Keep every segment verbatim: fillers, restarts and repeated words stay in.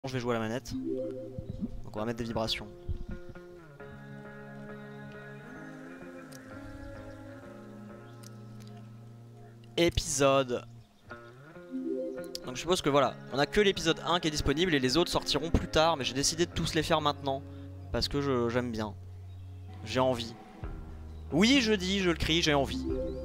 Je vais jouer à la manette. Donc on va mettre des vibrations. Épisode. Donc je suppose que voilà, on a que l'épisode un qui est disponible et les autres sortiront plus tard. Mais j'ai décidé de tous les faire maintenant. Parce que j'aime bien. J'ai envie. Oui, je dis, je le crie, j'ai envie.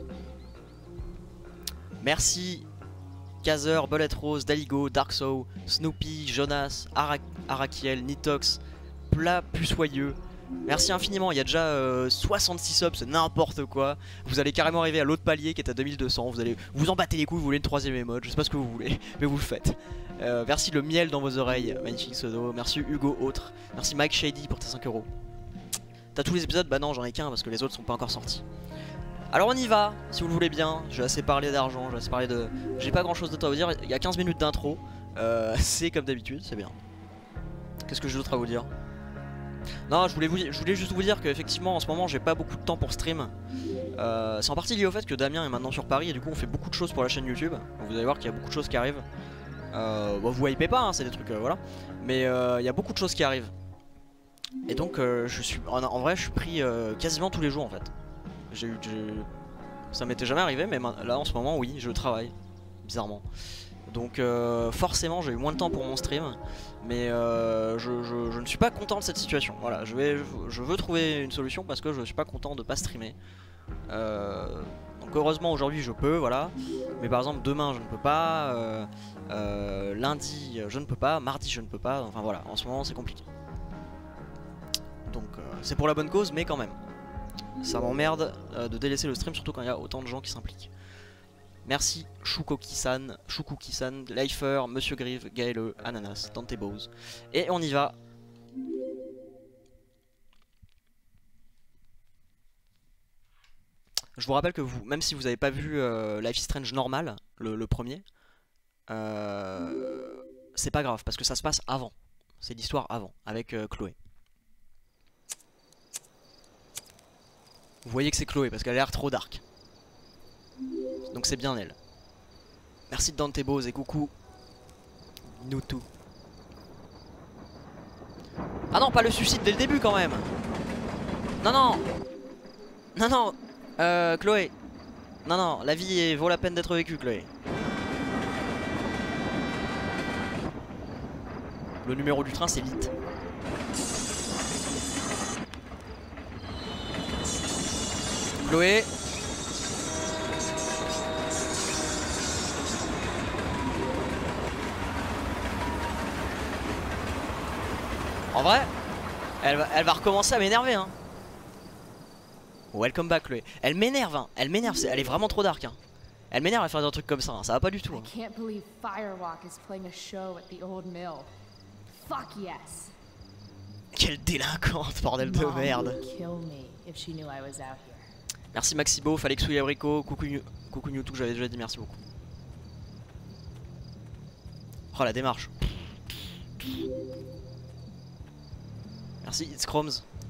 Merci Kazer, Bullet Rose, Daligo, Darksoul, Snoopy, Jonas, Ara Arakiel, Nitox, Plat Pussoyeux. Merci infiniment, il y a déjà euh, soixante-six subs, c'est n'importe quoi. Vous allez carrément arriver à l'autre palier qui est à deux mille deux cents. Vous allez vous en battez les couilles, vous voulez une troisième émode, je sais pas ce que vous voulez, mais vous le faites. Euh, merci le miel dans vos oreilles, magnifique pseudo. Merci Hugo Autre. Merci Mike Shady pour tes cinq euros. T'as tous les épisodes? Bah non, j'en ai qu'un parce que les autres sont pas encore sortis. Alors on y va, si vous le voulez bien. J'ai assez parlé d'argent, j'ai assez parlé de... J'ai pas grand chose d'autre à vous dire, il y a quinze minutes d'intro. euh, C'est comme d'habitude, c'est bien. Qu'est-ce que j'ai d'autre à vous dire? Non, je voulais, vous... je voulais juste vous dire qu'effectivement en ce moment j'ai pas beaucoup de temps pour stream. euh, C'est en partie lié au fait que Damien est maintenant sur Paris et du coup on fait beaucoup de choses pour la chaîne YouTube. Donc, vous allez voir qu'il y a beaucoup de choses qui arrivent. euh, bon, Vous hypez pas, hein, c'est des trucs, euh, voilà. Mais euh, il y a beaucoup de choses qui arrivent. Et donc euh, je suis... en, en vrai je suis pris euh, quasiment tous les jours en fait. J'ai eu... Ça m'était jamais arrivé, mais là en ce moment oui, je travaille, bizarrement. Donc euh, forcément j'ai eu moins de temps pour mon stream. Mais euh, je, je, je ne suis pas content de cette situation. Voilà, je, vais, je veux trouver une solution parce que je suis pas content de pas streamer. euh, Donc heureusement aujourd'hui je peux, voilà. Mais par exemple demain je ne peux pas, euh, euh, lundi je ne peux pas, mardi je ne peux pas. Enfin voilà, en ce moment c'est compliqué. Donc euh, c'est pour la bonne cause mais quand même. Ça m'emmerde euh, de délaisser le stream, surtout quand il y a autant de gens qui s'impliquent. Merci Shukoki-san, Shukuki-san, Lifer, Monsieur Grive, Gaëlle, Ananas, Dante Bose. Et on y va. Je vous rappelle que vous, même si vous n'avez pas vu euh, Life is Strange normal, le, le premier, euh, c'est pas grave parce que ça se passe avant. C'est l'histoire avant, avec euh, Chloé. Vous voyez que c'est Chloé parce qu'elle a l'air trop dark. Donc c'est bien elle. Merci de Dante Bose et coucou Nutu. Ah non, pas le suicide dès le début quand même. Non, non. Non, non. Euh, Chloé. Non, non, la vie est... vaut la peine d'être vécue, Chloé. Le numéro du train, c'est Lit. Chloé. En vrai, elle va, elle va recommencer à m'énerver, hein. Welcome back, Chloé. Elle m'énerve, hein. Elle m'énerve, elle est vraiment trop dark, hein. Elle m'énerve à faire des trucs comme ça, hein. Ça va pas du tout, hein. Quelle délinquante, bordel de merde. Merci Maxibo, Falexou et Abrico, coucou, coucou Newtou, j'avais déjà dit merci beaucoup. Oh la démarche. Merci It's Chromes.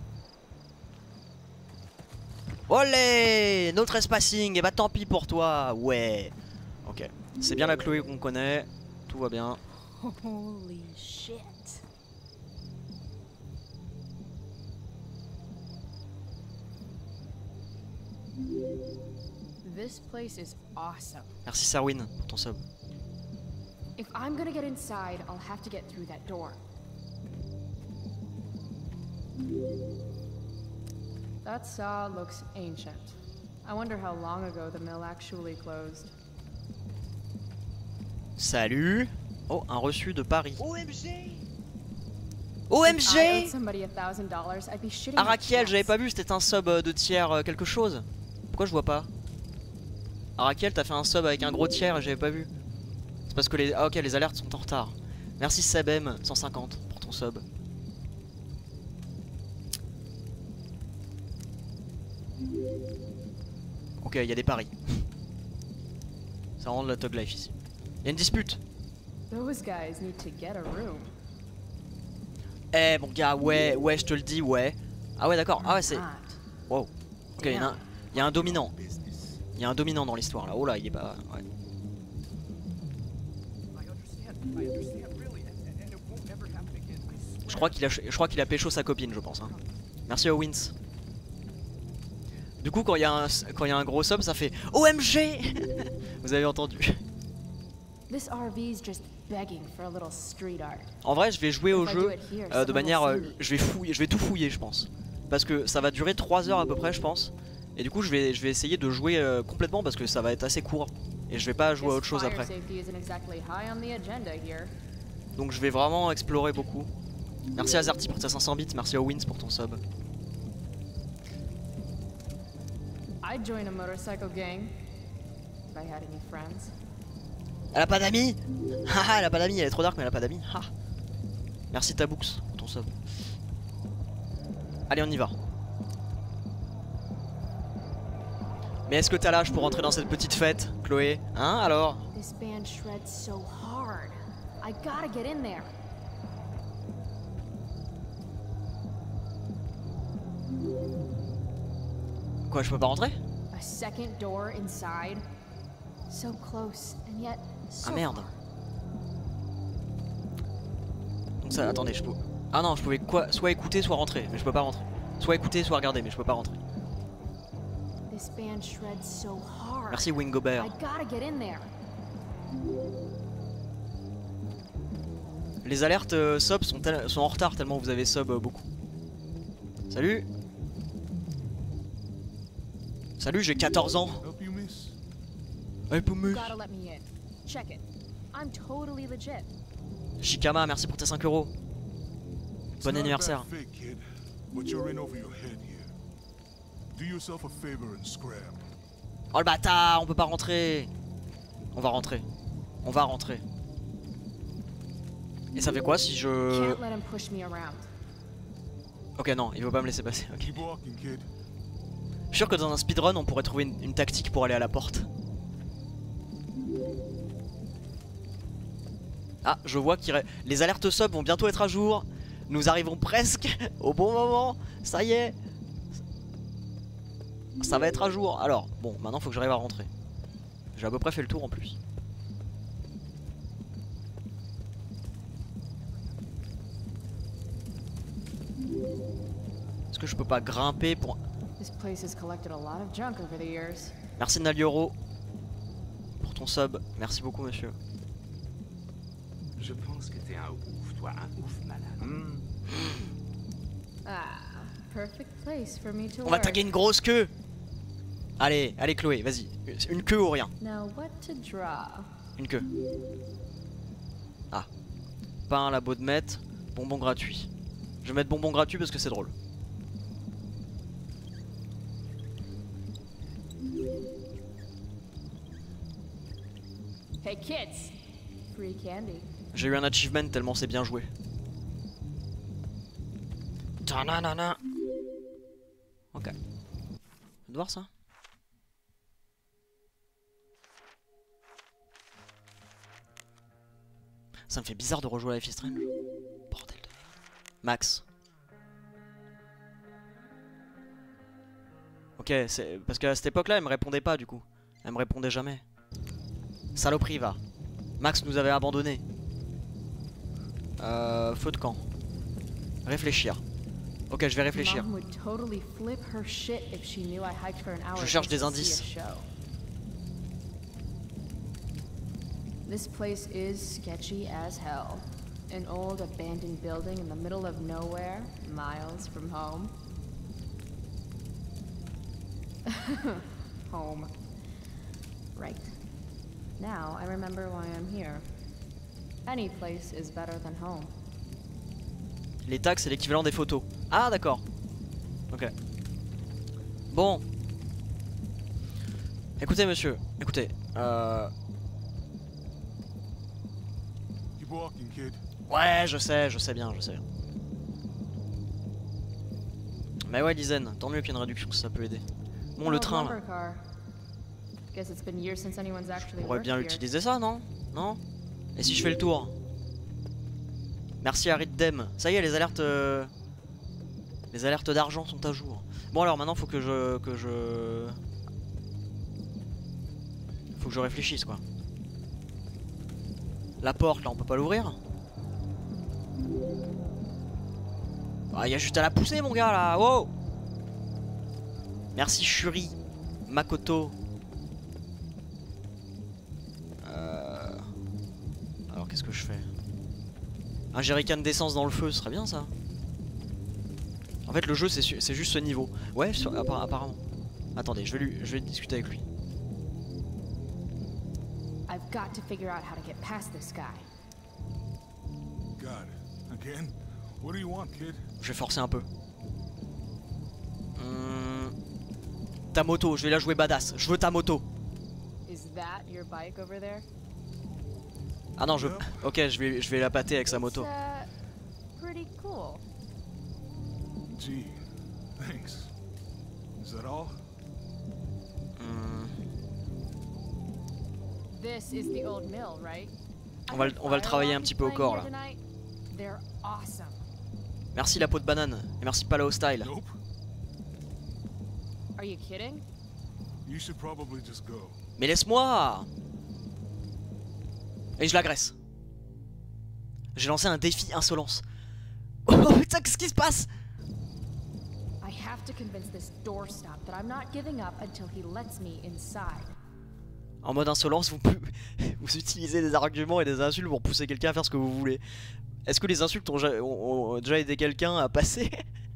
Olé, no trespassing, et bah tant pis pour toi, ouais. Ok, c'est bien la Chloé qu'on connaît, tout va bien. Holy shit. This place is awesome. Merci Sarwin pour ton sub. If I'm gonna get inside, I'll have to get through that door. That saw looks ancient. I wonder how long ago the mill actually closed. Salut. Oh, un reçu de Paris. O M G. O M G. Arakiel, j'avais pas vu, c'était un sub de tiers euh, quelque chose. Pourquoi je vois pas? Arakiel, t'as fait un sub avec un gros tiers et j'avais pas vu. C'est parce que les... Ah ok, les alertes sont en retard. Merci Sebem cent cinquante pour ton sub. Ok, il y a des paris. Ça rend de la Tug Life ici. Il y a une dispute. Eh mon gars, ouais, ouais, je te le dis, ouais. Ah ouais, d'accord. Ah ouais, c'est... Wow. Ok, il y, a un... il y a un dominant. Il y a un dominant dans l'histoire là. Oh là, il est pas... Ouais. Je crois qu'il a, je crois qu'il a pécho sa copine, je pense. Hein. Merci Owens. Du coup, quand il y a un, quand il y a un gros sub, ça fait O M G. Vous avez entendu. This R V's just begging for a little street art. En vrai, je vais jouer au jeu euh, de manière, euh, je vais fouiller, je vais tout fouiller, je pense, parce que ça va durer trois heures à peu près, je pense. Et du coup, je vais, je vais essayer de jouer euh, complètement parce que ça va être assez court et je vais pas jouer à autre chose après. Donc je vais vraiment explorer beaucoup. Merci Azerty pour tes cinq cents bits, merci Owens pour ton sub. I'd join a motorcycle gang if I had any friends. Elle a pas d'amis. Haha, elle a pas d'amis, elle est trop dark mais elle a pas d'amis. Merci Taboux pour ton sub. Allez, on y va. Mais est-ce que t'as l'âge pour rentrer dans cette petite fête, Chloé? Hein, alors? This band shreds so hard. I gotta get in there. Quoi, je peux pas rentrer? A second door inside. So close and yet so Ah merde. far. Donc ça, attendez, je peux... Ah non, je pouvais quoi, soit écouter, soit rentrer, mais je peux pas rentrer. Soit écouter, soit regarder, mais je peux pas rentrer. This band shreds so hard. Merci Wingobert. I gotta get in there. Les alertes euh, sub sont, sont en retard tellement vous avez sub euh, beaucoup. Salut. Salut, j'ai quatorze ans. Ouais, Poumus. Gotta let me in. Check it. I'm totally legit. Shikama, merci pour tes cinq euros. Bon anniversaire. Oh le bâtard, on peut pas rentrer. On va rentrer. On va rentrer. Et ça fait quoi si je... Can't let him push me around. Ok, non, il veut pas me laisser passer. Okay. Je suis sûr que dans un speedrun, on pourrait trouver une, une tactique pour aller à la porte. Ah, je vois qu'il... Les alertes sub vont bientôt être à jour. Nous arrivons presque au bon moment. Ça y est. Ça va être à jour. Alors, bon, maintenant faut que j'arrive à rentrer. J'ai à peu près fait le tour en plus. Est-ce que je peux pas grimper pour... Merci Nalioro pour ton sub. Merci beaucoup monsieur. Je pense que t'es un ouf, toi, un ouf malade. Mmh. Ah, perfect place for me to On va taguer une grosse queue. Allez, allez Chloé, vas-y. Une queue ou rien. Now what to draw? Une queue. Ah. Pain à la baudemette. Bonbon gratuit. Je vais mettre bonbon gratuit parce que c'est drôle. Hey kids, free candy. J'ai eu un achievement tellement c'est bien joué. Ta-na-na-na. Ok. On va voir ça. Ça me fait bizarre de rejouer à Life is Strange. Bordel de merde. Max. Ok, c'est parce qu'à cette époque-là, elle me répondait pas du coup. Elle me répondait jamais. Saloperie, va. Max nous avait abandonnés. Euh, feu de camp. Réfléchir. Ok, je vais réfléchir. Je cherche des indices. This place is sketchy as hell. An old abandoned building in the middle of nowhere, miles from home. Home. Right. Now I remember why I'm here. Any place is better than home. Les tags c'est l'équivalent des photos. Ah d'accord. Ok. Bon. Écoutez monsieur, écoutez. Euh... Ouais, je sais, je sais bien, je sais bien. Mais ouais, Lizen, tant mieux qu'il y ait une réduction, ça peut aider. Bon, le train là. On pourrait bien utiliser ça, non? Non? Et si je fais le tour? Merci à Riddem. Ça y est, les alertes... Euh... Les alertes d'argent sont à jour. Bon alors, maintenant faut que je... que je... Faut que je réfléchisse, quoi. La porte, là, on peut pas l'ouvrir? Ah, il y a juste à la pousser, mon gars, là. Wow. Merci, Shuri. Makoto. Euh... Alors, qu'est-ce que je fais? Un jerrycan d'essence dans le feu, ce serait bien, ça. En fait, le jeu, c'est juste ce niveau. Ouais, sur, appara apparemment. Attendez, je vais, lui, je vais discuter avec lui. I've got to figure out how to get past this guy. God, again? What do you want, kid? Je vais forcer un peu. Hum... Ta moto, je vais la jouer badass. Je veux ta moto. Is that your bike over there? Ah non, je. Ok, je vais, je vais la pâter avec sa moto. It's, uh, pretty cool. Gee, thanks. Is that all? Hum... This is the old mill, right? On va, le- on va le travailler un petit peu au corps là. They're awesome. Merci la peau de banane. Et merci Palo Style. Nope. Are you kidding? You should probably just go. Mais laisse-moi. Et je l'agresse. J'ai lancé un défi insolence. Oh putain, qu'est-ce qui se passe? I have to convince this doorstop that I'm not giving up until he lets me inside. En mode insolence, vous, vous utilisez des arguments et des insultes pour pousser quelqu'un à faire ce que vous voulez. Est-ce que les insultes ont, ont, ont déjà aidé quelqu'un à passer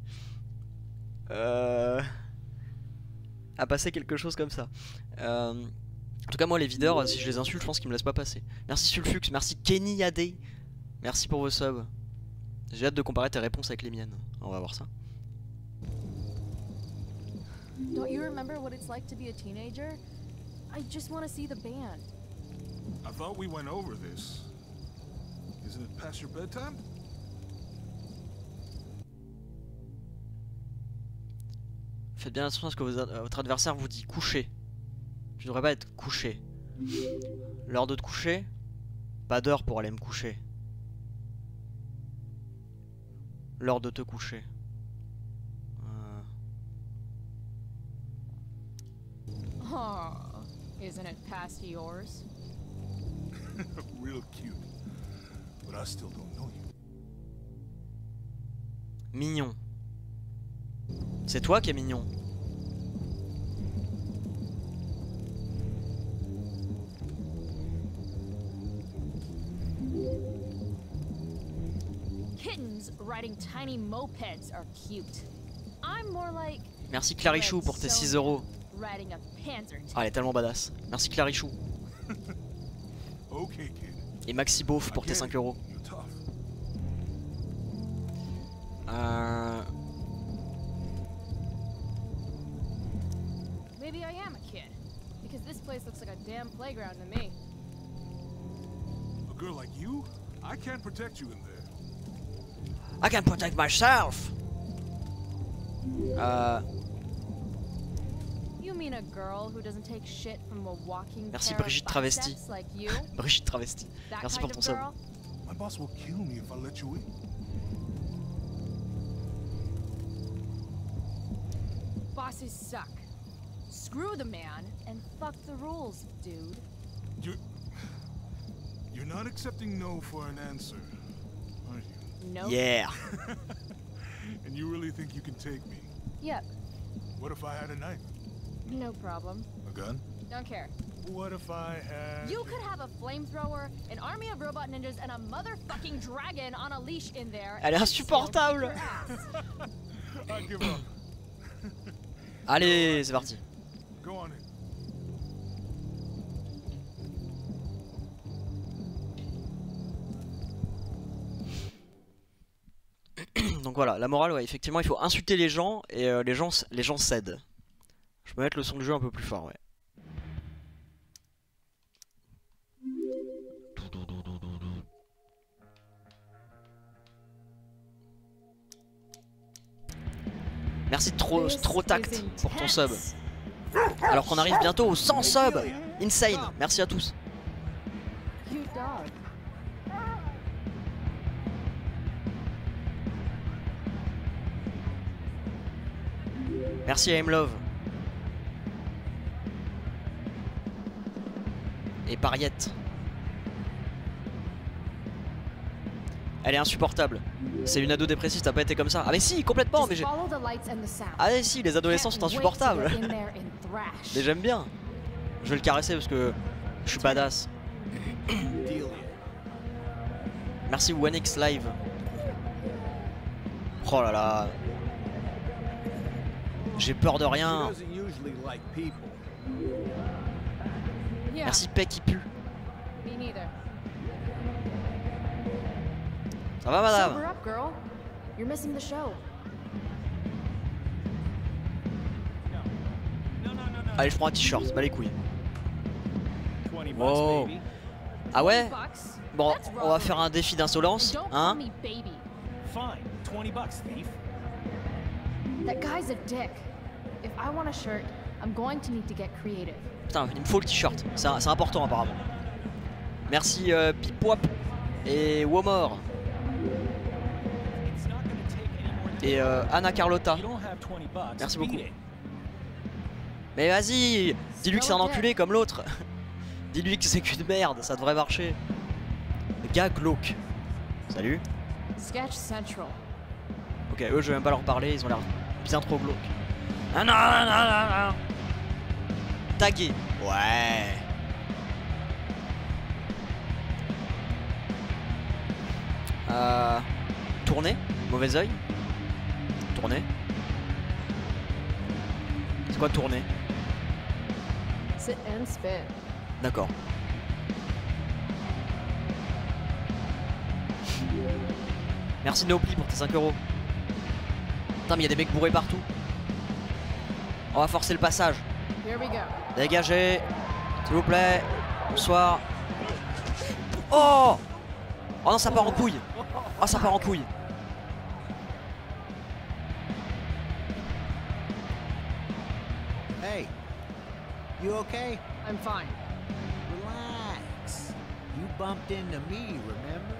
euh... à passer quelque chose comme ça euh... En tout cas, moi, les videurs, si je les insulte, je pense qu'ils me laissent pas passer. Merci Sulfux, merci Kenny Yadé. Merci pour vos subs. J'ai hâte de comparer tes réponses avec les miennes. On va voir ça. Don't you remember what it's like to be a teenager? I just want to see the band. I thought we went over this. Isn't it past your bedtime? Faites bien attention à ce que vos, votre adversaire vous dit. Coucher. Tu devrais pas être couché. L'heure de te coucher? Pas d'heure pour aller me coucher. L'heure de te coucher. Euh... Oh, isn't it past yours? Real cute. But I still don't know you. Mignon. C'est toi qui es mignon. Kittens riding tiny mopeds are cute. I'm more like Merci Clarichou pour tes six euros. riding a panzer tank. Ah, elle est tellement badass. Merci Clarichou. Okay, kid. Et Maxi Beauf pour tes cinq euros. You're tough. Euh... Maybe I am a kid, because this place looks like a damn playground to me. A girl like you? I can't protect you in there. I can protect myself. Euh... You mean a girl who doesn't take shit from a walking Merci pair of Brigitte Travesti. biceps like you? Brigitte Travesti. That Merci kind pour of ton sub. girl? My boss will kill me if I let you in. Bosses suck. Screw the man and fuck the rules, dude. You're... You're not accepting no for an answer, are you? No. Yeah. And you really think you can take me? Yep. What if I had a knife? No problem. A gun? Don't care. What if I had... You could have a flamethrower, an army of robot ninjas, and a motherfucking dragon on a leash in there. Elle est and still kick insupportable. your ass. I give up. Allez, c'est parti. Go on in. Donc voilà, la morale, ouais, effectivement, il faut insulter les gens et euh, les gens, les gens cèdent. Je peux mettre le son du jeu un peu plus fort, ouais. Merci trop, trop tact pour ton sub. Alors qu'on arrive bientôt aux cent subs. Insane, merci à tous. Cute dog. Merci à Love. Et Pariette. Elle est insupportable. C'est une ado dépressive, t'as pas été comme ça. Ah mais si, complètement. Mais j'ai... Ah mais si, les adolescents sont insupportables. Mais j'aime bien. Je vais le caresser parce que je suis badass. Merci one X Live. Oh là là. J'ai peur de rien. Merci Paix qui pue. Ça va madame? Allez, je prends un t-shirt, bas les couilles. Wow. Ah ouais? Bon, on va faire un défi d'insolence, hein? Putain, il me faut le t-shirt, c'est important apparemment. Merci euh, Pipwap et Womor. Et euh, Anna Carlotta. Merci beaucoup. Mais vas-y, dis-lui que c'est un enculé comme l'autre. Dis-lui que c'est qu'une merde, ça devrait marcher. Le gars glauque. Salut. Sketch Central. Ok, eux je vais même pas leur parler, ils ont l'air bien trop glauques. Ah non, non, non, non, non. Tagué. Ouais. Euh... Tourner. Mauvais oeil. Tourner. C'est quoi tourner? Sit and spin. D'accord. Merci Nopli pour tes cinq euros. Putain mais il y a des mecs bourrés partout. On va forcer le passage. Dégagez. S'il vous plaît. Bonsoir. Oh. Oh non, ça part en couille. Oh, ça part en couille. Hey, you okay? I'm fine. Relax. You bumped into me, remember?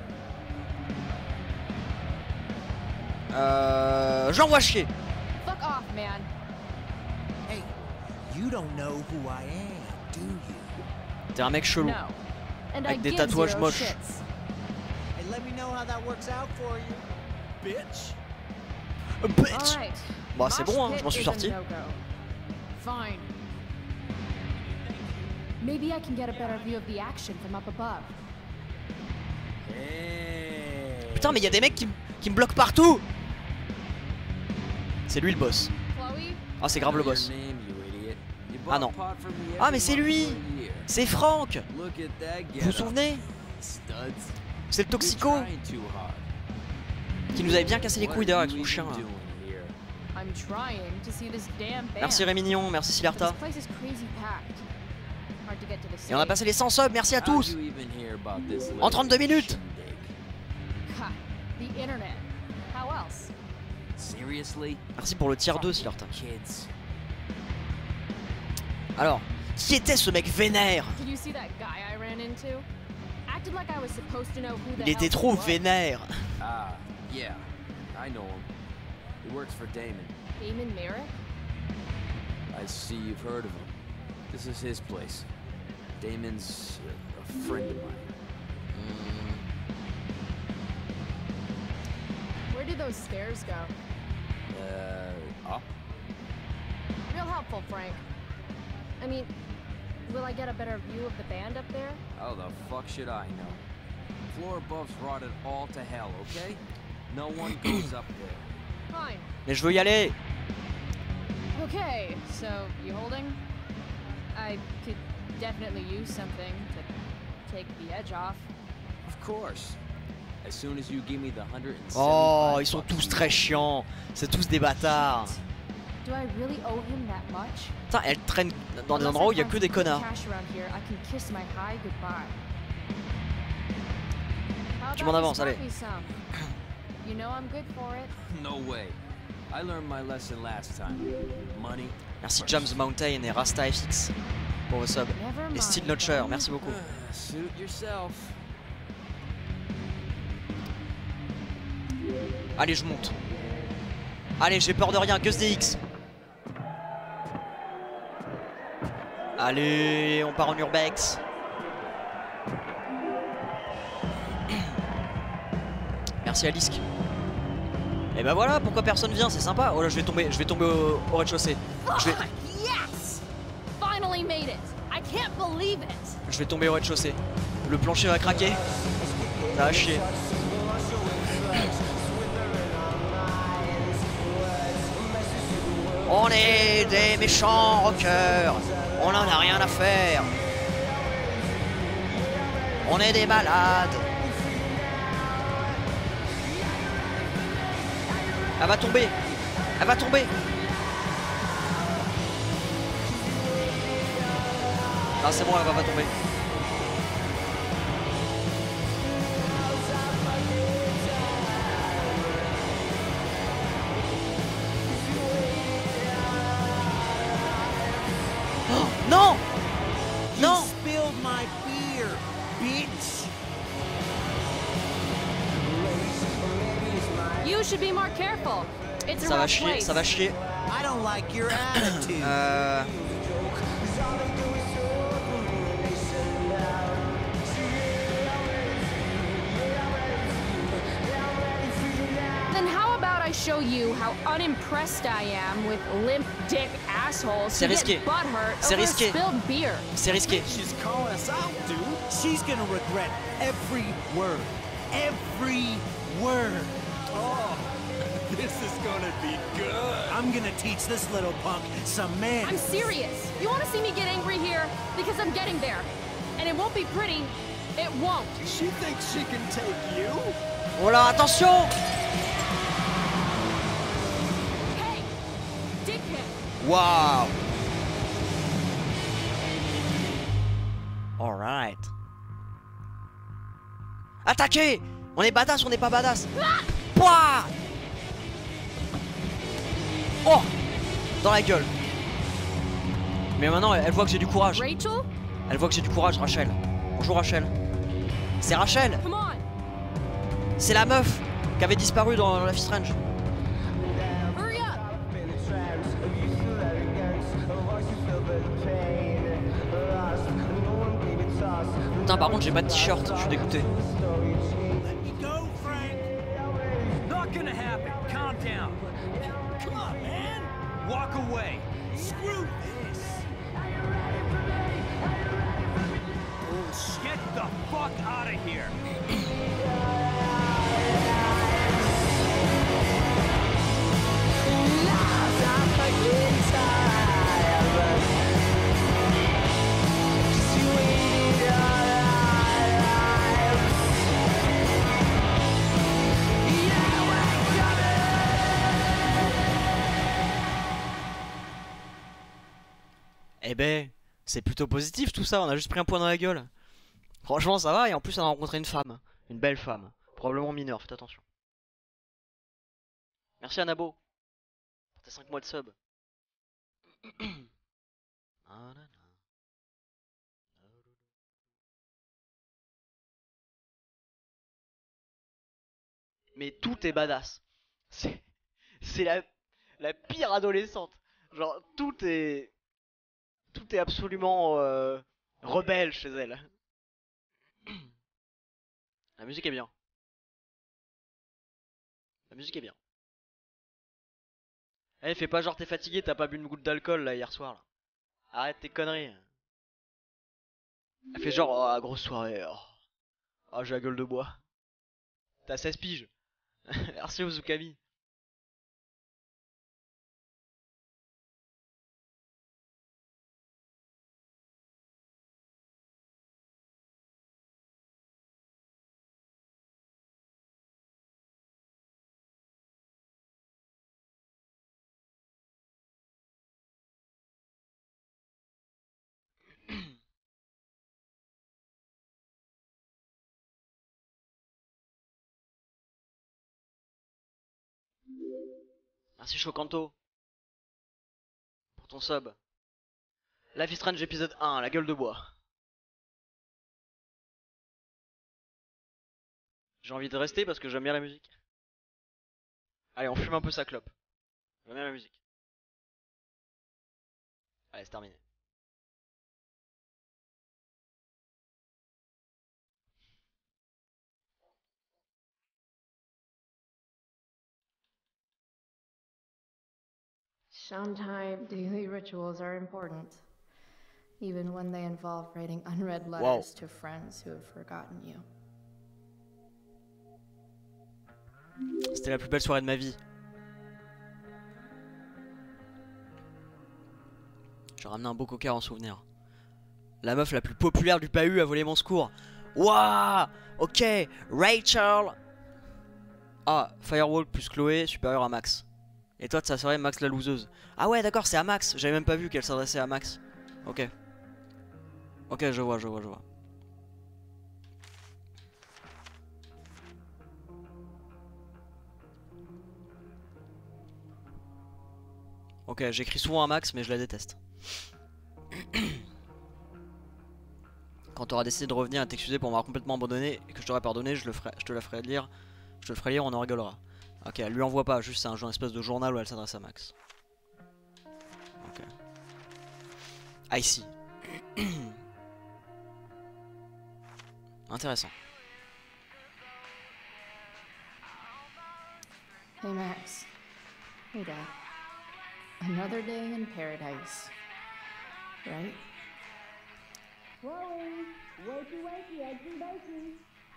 Euh... J'envoie chier. Fuck off, man. Hey, you don't know who I am, do you? T'es un mec chelou. No. And Avec I des give tatouages zero moches. shits. Hey, let me know how that works out for you, bitch. Euh, bitch. Alright. Bah c'est Mosh bon, hein, pit je m'en suis is a sorti. no-go. Fine. Maybe I can get a better view of the action from up above. Hey. Putain mais il y a des mecs qui, qui me bloquent partout. C'est lui le boss. Chloe? Ah c'est grave le boss. Ah non. Ah mais c'est lui. C'est Franck. Vous vous souvenez? C'est le toxico qui nous avait bien cassé les couilles d'ailleurs avec son chien là. I'm trying to see this damn band. Merci Rémignon, merci Silarta. This place is crazy packed. Hard to get to the Et on a stage. passé les cent subs, merci à tous. En trente-deux minutes. Ha, the internet. How else? Seriously? Merci pour le tier deux Silarta. Kids. Alors, qui était ce mec vénère? Did you see that guy I ran into? Acted like I was supposed to know who the Il était hell trop he was. vénère. Ah, yeah. I know him. He works for Damon. Damon Merrick? I see you've heard of him. This is his place. Damon's a, a friend of mine. Where do those stairs go? Uh, up? Real helpful, Frank. I mean, will I get a better view of the band up there? How the fuck should I know? Floor above's rotted all to hell, okay? No one goes up there. Fine. Mais je veux y aller. Okay, so you holding? I could definitely use something to take the edge off. Of course. As soon as you give me the one hundred Oh, seventy-five ils sont bucks tous you très owe. chiants. C'est tous des bâtards. Do I really owe him that much? Putain, elle traîne dans des Unless endroits où I il y a find que des some good connards. cash around here, I can kiss my high goodbye. How Tu m'en about you avances, smart allez. me some? You know I'm good for it. No way. I learned my lesson last time. Money. Merci James Mountain et Rasta F X pour vos subs. Never Et mind, Steel Notcher, then. merci beaucoup. Suit yourself. Allez, je monte. Allez, j'ai peur de rien, Gus D X. Allez, on part en urbex. merci Alice. Et bah voilà, pourquoi personne vient, c'est sympa. Oh là, je vais tomber, je vais tomber au, au rez-de-chaussée. Je vais... Yes! Finally made it. I can't believe it. Je vais tomber au rez-de-chaussée. Le plancher va craquer. Ça va chier. On est des méchants rockers. On en a rien à faire. On est des malades. Elle va tomber. Elle va tomber. Ah c'est bon, elle va pas tomber. Oh, non. Non. You spilled my beer, bitch. You should be more careful. It's a Ça va rough chier, place. ça va chier. I don't like your attitude. Euh... Then how about I show you how unimpressed I am with limp dick assholes C'est who risqué. get butthurt C'est over risqué. spilled beer. C'est risqué. She's calling us out, dude. She's gonna regret every word. Every word. Oh, this is gonna be good. I'm gonna teach this little punk some man. I'm serious. You want to see me get angry here? Because I'm getting there. And it won't be pretty. It won't. She thinks she can take you? Oh là, attention. Hey! Dickhead! Waouh. Alright. Attaquez. On est badass, on n'est pas badass. Pouah. Oh. Dans la gueule. Mais maintenant, elle voit que j'ai du courage. Rachel? Elle voit que j'ai du courage, Rachel. Bonjour, Rachel. C'est Rachel. Come on! C'est la meuf qui avait disparu dans Life is Strange. Hurry up! Putain, par contre, j'ai pas de t-shirt, je suis dégoûté. Let me go, Frank. Not gonna happen. Calm down. Come on, man. Walk away. Screw this. Get the fuck out of here. Eh ben, c'est plutôt positif tout ça, on a juste pris un point dans la gueule. Franchement ça va, et en plus on a rencontré une femme. Une belle femme. Probablement mineure, faites attention. Merci Anabo. Pour tes cinq mois de sub. Mais tout est badass. C'est c'est la, la pire adolescente. Genre tout est... Tout est absolument euh, rebelle chez elle. La musique est bien. La musique est bien. Eh, fais pas genre t'es fatigué, t'as pas bu une goutte d'alcool là hier soir là. Arrête tes conneries. Elle fait genre, oh, grosse soirée. Oh, oh j'ai la gueule de bois. T'as seize piges. Merci Ozukami. Merci Chocanto pour ton sub. Life is Strange épisode un, la gueule de bois. J'ai envie de rester parce que j'aime bien la musique. Allez, on fume un peu sa clope. J'aime bien la musique. Allez, c'est terminé. Sometimes daily rituals are important, even when they involve writing unread letters Wow. to friends who have forgotten you. C'était la plus belle soirée de ma vie. J'ai ramené un beau coca en souvenir. La meuf la plus populaire du bahut a volé mon secours. Waouh. Ok, Rachel. Ah, Firewall plus Chloé supérieur à Max. Et toi, ça serait Max la loseuse. Ah ouais, d'accord, c'est à Max. J'avais même pas vu qu'elle s'adressait à Max. Ok. Ok, je vois, je vois, je vois. Ok, j'écris souvent à Max, mais je la déteste. Quand tu auras décidé de revenir et t'excuser pour m'avoir complètement abandonné et que je t'aurais pardonné, je, le ferai, je te la ferai lire. Je te le ferai lire, on en rigolera. Ok, elle lui envoie pas, juste c'est un, un espèce de journal où elle s'adresse à Max. Ok. I see. Intéressant. Hey Max. Hey Dad. Another day in paradise. Right? Chloe, wakey wakey, eggs and bacon.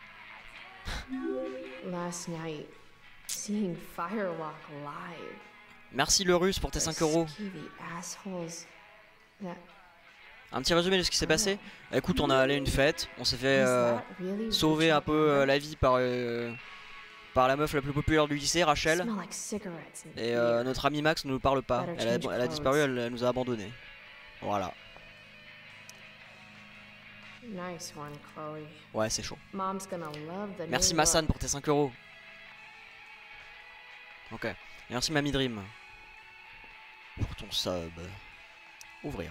Last night, seeing Firewalk live. Merci le russe pour tes cinq euros. Skeevy assholes. That Un petit résumé de ce qui s'est passé. Écoute, on a allé à une fête, on s'est fait euh, is that really sauver un Richard peu euh, Hammer? la vie par, euh, par la meuf la plus populaire du lycée, Rachel. Smell like cigarettes and Et euh, beer. notre ami Max ne nous parle pas. Better Elle a, change elle a disparu, clothes. elle, elle nous a abandonnés. Voilà. Nice one, Chloe. Ouais, c'est chaud. Mom's gonna love the Merci new Massan look. pour tes cinq euros. Ok. Et merci Mamie Dream. Pour ton sub. Ouvrir.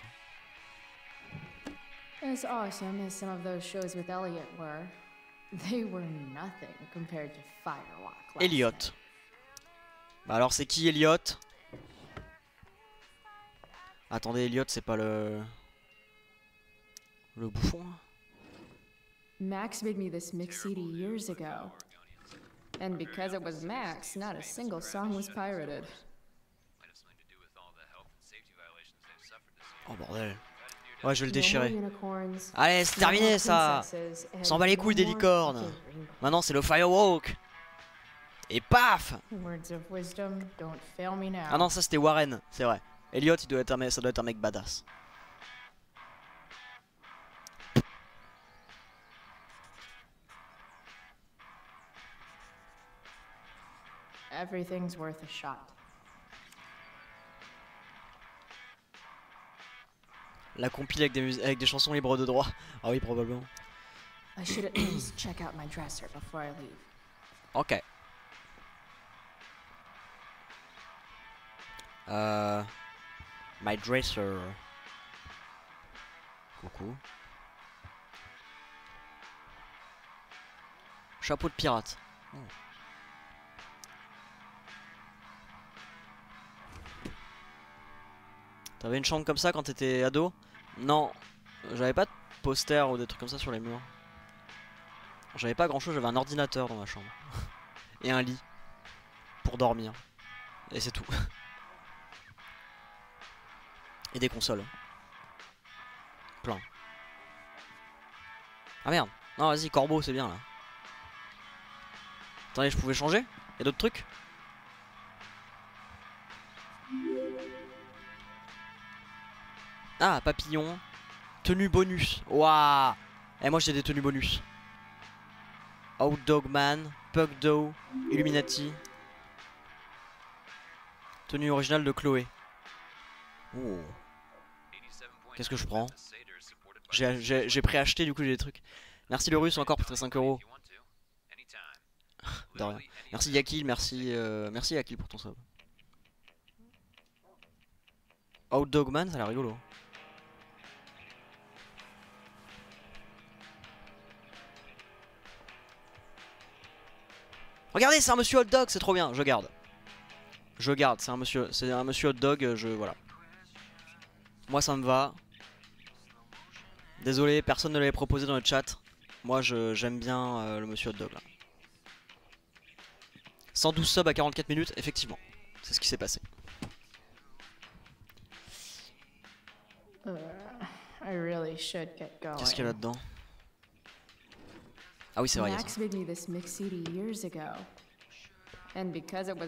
As awesome as some of those shows with Elliot were, they were nothing compared to Firewalk. last Elliot. night. Bah alors c'est qui Elliot? Attendez, Elliot c'est pas le... Le bouffon là? Max made me this mix C D years ago. And because it was Max, not a single song was pirated. Oh bordel. Ouais, je vais le No more déchirer. unicorns, Allez, c'est no more terminé ça. princesses, and S'en bat les no couilles des more licornes. fucking rainbows. Maintenant c'est le Firewalk. Et paf. Words of wisdom, don't fail me now. Ah non, ça c'était Warren, c'est vrai. Elliot, il doit être un mec, ça doit être un mec badass. Everything's worth a shot. La compile avec des, mus- avec des chansons libres de droit. Ah oui, probablement. I should at least check out my dresser before I leave. Ok. Euh... My dresser. Coucou. Chapeau de pirate. Oh. T'avais une chambre comme ça quand t'étais ado? Non, j'avais pas de poster ou des trucs comme ça sur les murs. J'avais pas grand chose, j'avais un ordinateur dans ma chambre. Et un lit. Pour dormir. Et c'est tout. Et des consoles. Plein. Ah merde. Non vas-y, corbeau c'est bien là. Attendez, je pouvais changer? Y'a d'autres trucs? Ah, papillon. Tenue bonus. Waouh. Et moi j'ai des tenues bonus. Outdogman, Pugdo, Illuminati. Tenue originale de Chloé. Oh. Qu'est-ce que je prends? J'ai préacheté, du coup j'ai des trucs. Merci le russe encore pour tes cinq euros. De rien. Merci Yakil, merci, euh, merci Yakil pour ton sub. Outdogman, ça a l'air rigolo. Regardez, c'est un monsieur hot dog, c'est trop bien, je garde. Je garde, c'est un monsieur, c'est un monsieur hot dog, je voilà. Moi ça me va. Désolé, personne ne l'avait proposé dans le chat. Moi j'aime bien euh, le monsieur hot dog là. cent douze subs à quarante-quatre minutes, effectivement. C'est ce qui s'est passé. Uh, I really should get going. Qu'est-ce qu'il y a là-dedans? Ah oui, c'est vrai. il y a Max ça. made me this mix C D years ago. And because it was...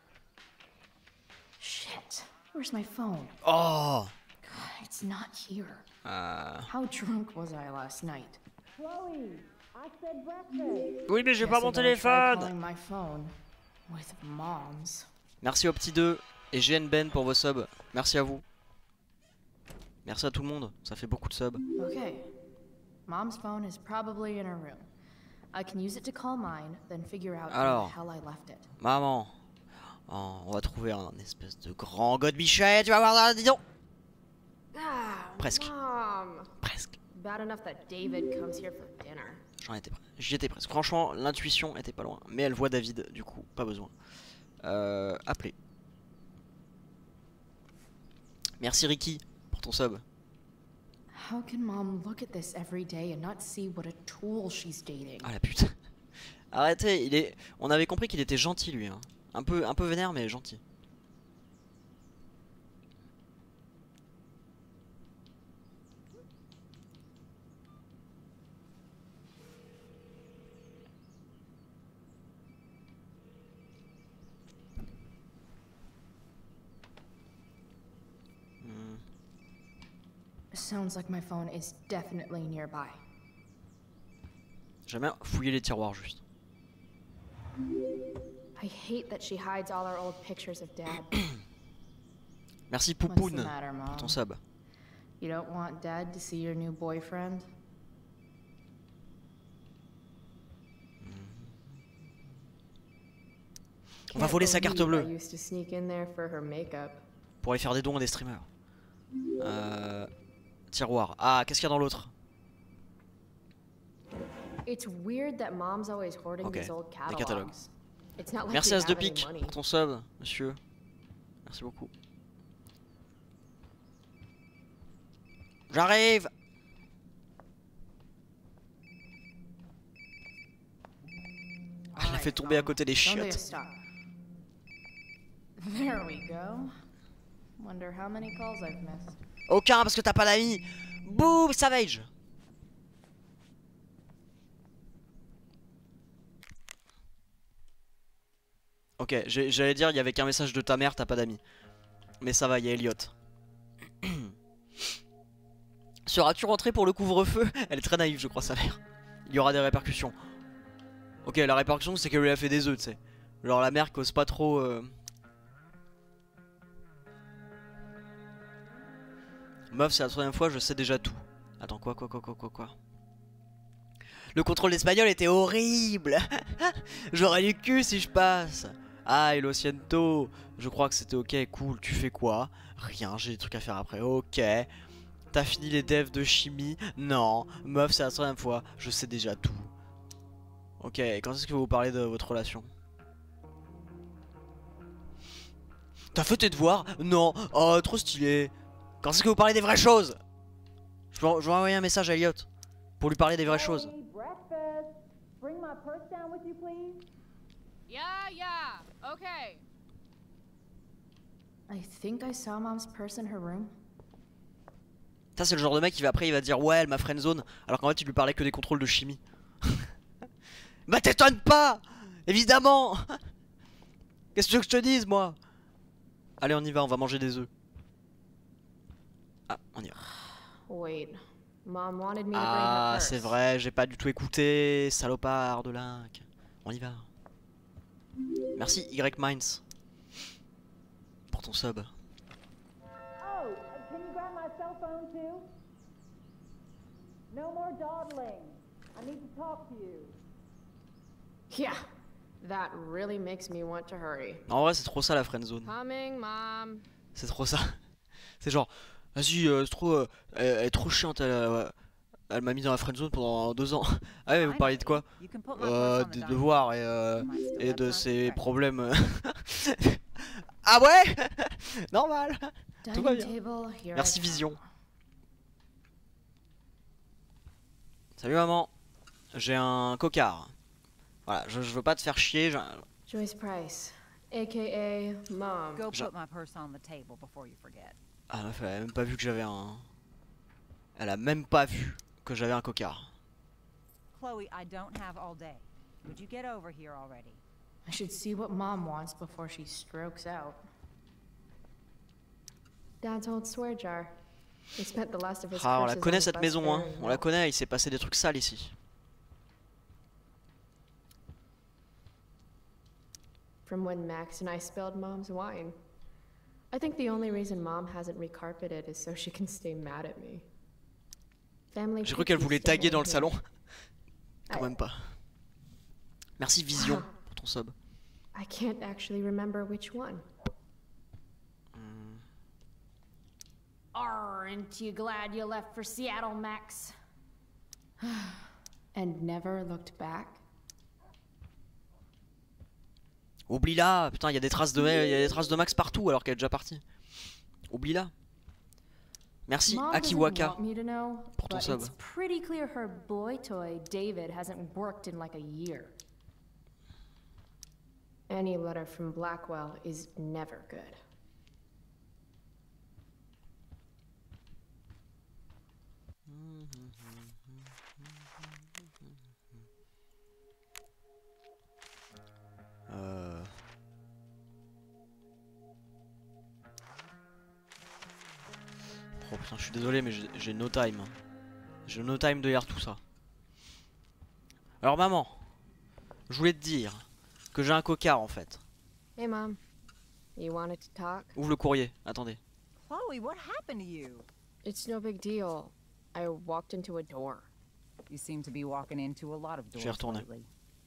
Shit. Where's my phone? Oh. God, it's not here. Euh... How drunk was I last night? Chloe, I said breakfast. Oui, mais j'ai pas Guess mon I'm gonna try téléphone. calling my phone with mom's. Merci aux petits deux et G N Ben pour vos subs. Merci à vous. Merci à tout le monde. Ça fait beaucoup de subs. Okay. Mom's phone is probably in her room. I can use it to call mine, then figure out where Alors. the hell I left it. Maman. Oh, on va trouver un espèce de grand godbichet. Tu vas voir, dis donc. Ah, Presque. Mom. Presque. Bad enough that David comes here for dinner. J'en étais presque. J'y étais presque. Franchement, l'intuition était pas loin. Mais elle voit David, du coup, pas besoin. Euh, appeler. Merci Ricky pour ton sub. How can Mom look at this every day and not see what a tool she's dating? Ah la pute. Arrêtez, il est. On avait compris qu'il était gentil lui. Hein. Un peu, un peu vénère mais gentil. Sounds like my phone is definitely nearby. J'aime bien fouiller les tiroirs juste. I hate that she hides all our old pictures of Dad. Merci What's the Poupoune matter, pour ton Mom? sub. You don't want Dad to see your new boyfriend? On va voler sa carte bleue I used to sneak in there for her makeup. pour aller faire des dons à des streamers. Euh... Tiroir. Ah, qu'est-ce qu'il y a dans l'autre? It's weird that Mom's always hoarding Ok, these old des catalogs. catalogues. It's not like Merci we As de have any pique money. pour ton sub, monsieur. Merci beaucoup. J'arrive. Ah, je l'ai fait tomber à côté des Don't do chiottes. stop. There we go. Wonder how many calls I've missed. Aucun parce que t'as pas d'amis. Boum, Savage. Ok, j'ai- j'allais dire il y avait qu'un message de ta mère, t'as pas d'amis. Mais ça va, il y a Elliot. Seras-tu rentré pour le couvre-feu? Elle est très naïve, je crois, sa mère. Il y aura des répercussions. Ok, la répercussion, c'est qu'elle lui a fait des œufs, tu sais. Genre la mère cause pas trop... Euh... Meuf, c'est la troisième fois, je sais déjà tout. Attends, quoi, quoi, quoi, quoi, quoi, quoi. Le contrôle d'espagnol était horrible. J'aurais du cul si je passe. Ah, et lo siento. Je crois que c'était ok, cool. Tu fais quoi? Rien, j'ai des trucs à faire après. Ok. T'as fini les devs de chimie? Non. Meuf, c'est la troisième fois, je sais déjà tout. Ok, et quand est-ce que vous parlez de votre relation? T'as fait tes devoirs? Non. Oh, trop stylé. Quand est-ce que vous parlez des vraies choses? Je vais, je vais envoyer un message à Elliot pour lui parler des vraies choses. Chloe, breakfast. Bring my purse down with you, please. Yeah, yeah, okay. I think I saw Mom's purse in her room. Ça c'est le genre de mec qui va après il va dire ouais elle m'a friendzone alors qu'en fait il lui parlait que des contrôles de chimie. Bah t'étonnes pas. Évidemment. Qu'est-ce que tu veux que je te dise moi? Allez on y va, on va manger des œufs. Ah on y va. Wait. Mom wanted me to bring her Ah purse. c'est vrai, j'ai pas du tout écouté. Salopard de Link. On y va. Merci Y Minds pour ton sub. Oh, can you grab my cell phone too? No more dawdling. I need to talk to you. Yeah. That really makes me want to hurry. En vrai c'est trop ça la friendzone. Coming, Mom. C'est trop ça. C'est genre, vas-y, euh, c'est trop, euh, elle, elle est trop chiante, elle, euh, elle m'a mis dans la friendzone pendant deux ans. Ah ouais, mais vous parliez de quoi? Euh, des devoirs et, euh, et de ses problèmes. Ah ouais. Normal. Tout va bien. Dining table, here Merci I Vision. come. Salut maman. J'ai un cocard. Voilà, je, je veux pas te faire chier. j'ai un- Joyce Price, aka Mom. Go Ja- put my purse on the table before you forget. Ah meuf, elle avait même pas vu que j'avais un, Elle a même pas vu que j'avais un cocard. Chloe, I don't have all day. Would you get over here already? I should see what Mom wants before she strokes out. Dad's old swear jar. He spent the last of his Ah, on la curses connaît on cette bus maison, hein. fare and On la milk. connaît, il s'est passé des trucs sales ici. From when Max and I spilled Mom's wine. I think the only reason Mom hasn't recarpeted is so she can stay mad at me. Family J'ai cru qu'elle pictures voulait stay taguer in dans le here. salon. Quand I- même pas. Merci Vision pour ton sub. I can't actually remember which one. Aren't you glad you left for Seattle, Max? And never looked back? Oublie-la. Putain, il y a des traces de, il y a des traces de Max partout alors qu'elle est déjà partie. Oublie-la. Merci Mom Akiwaka doesn't want me to know, pour ton but sub. it's pretty clear her boy toy, David, hasn't worked in like a year. Any letter from Blackwell is never good. Euh... Oh putain, je suis désolé, mais j'ai j'ai no time. J'ai no time de lire tout ça. Alors maman, je voulais te dire que j'ai un cocard en fait. Hey, Mom. You wanted to talk? Ouvre le courrier, attendez. Chloe, what happened to you? It's no big deal. I walked into a door. You seem to be walking into a lot of Je vais doors retourner. lately.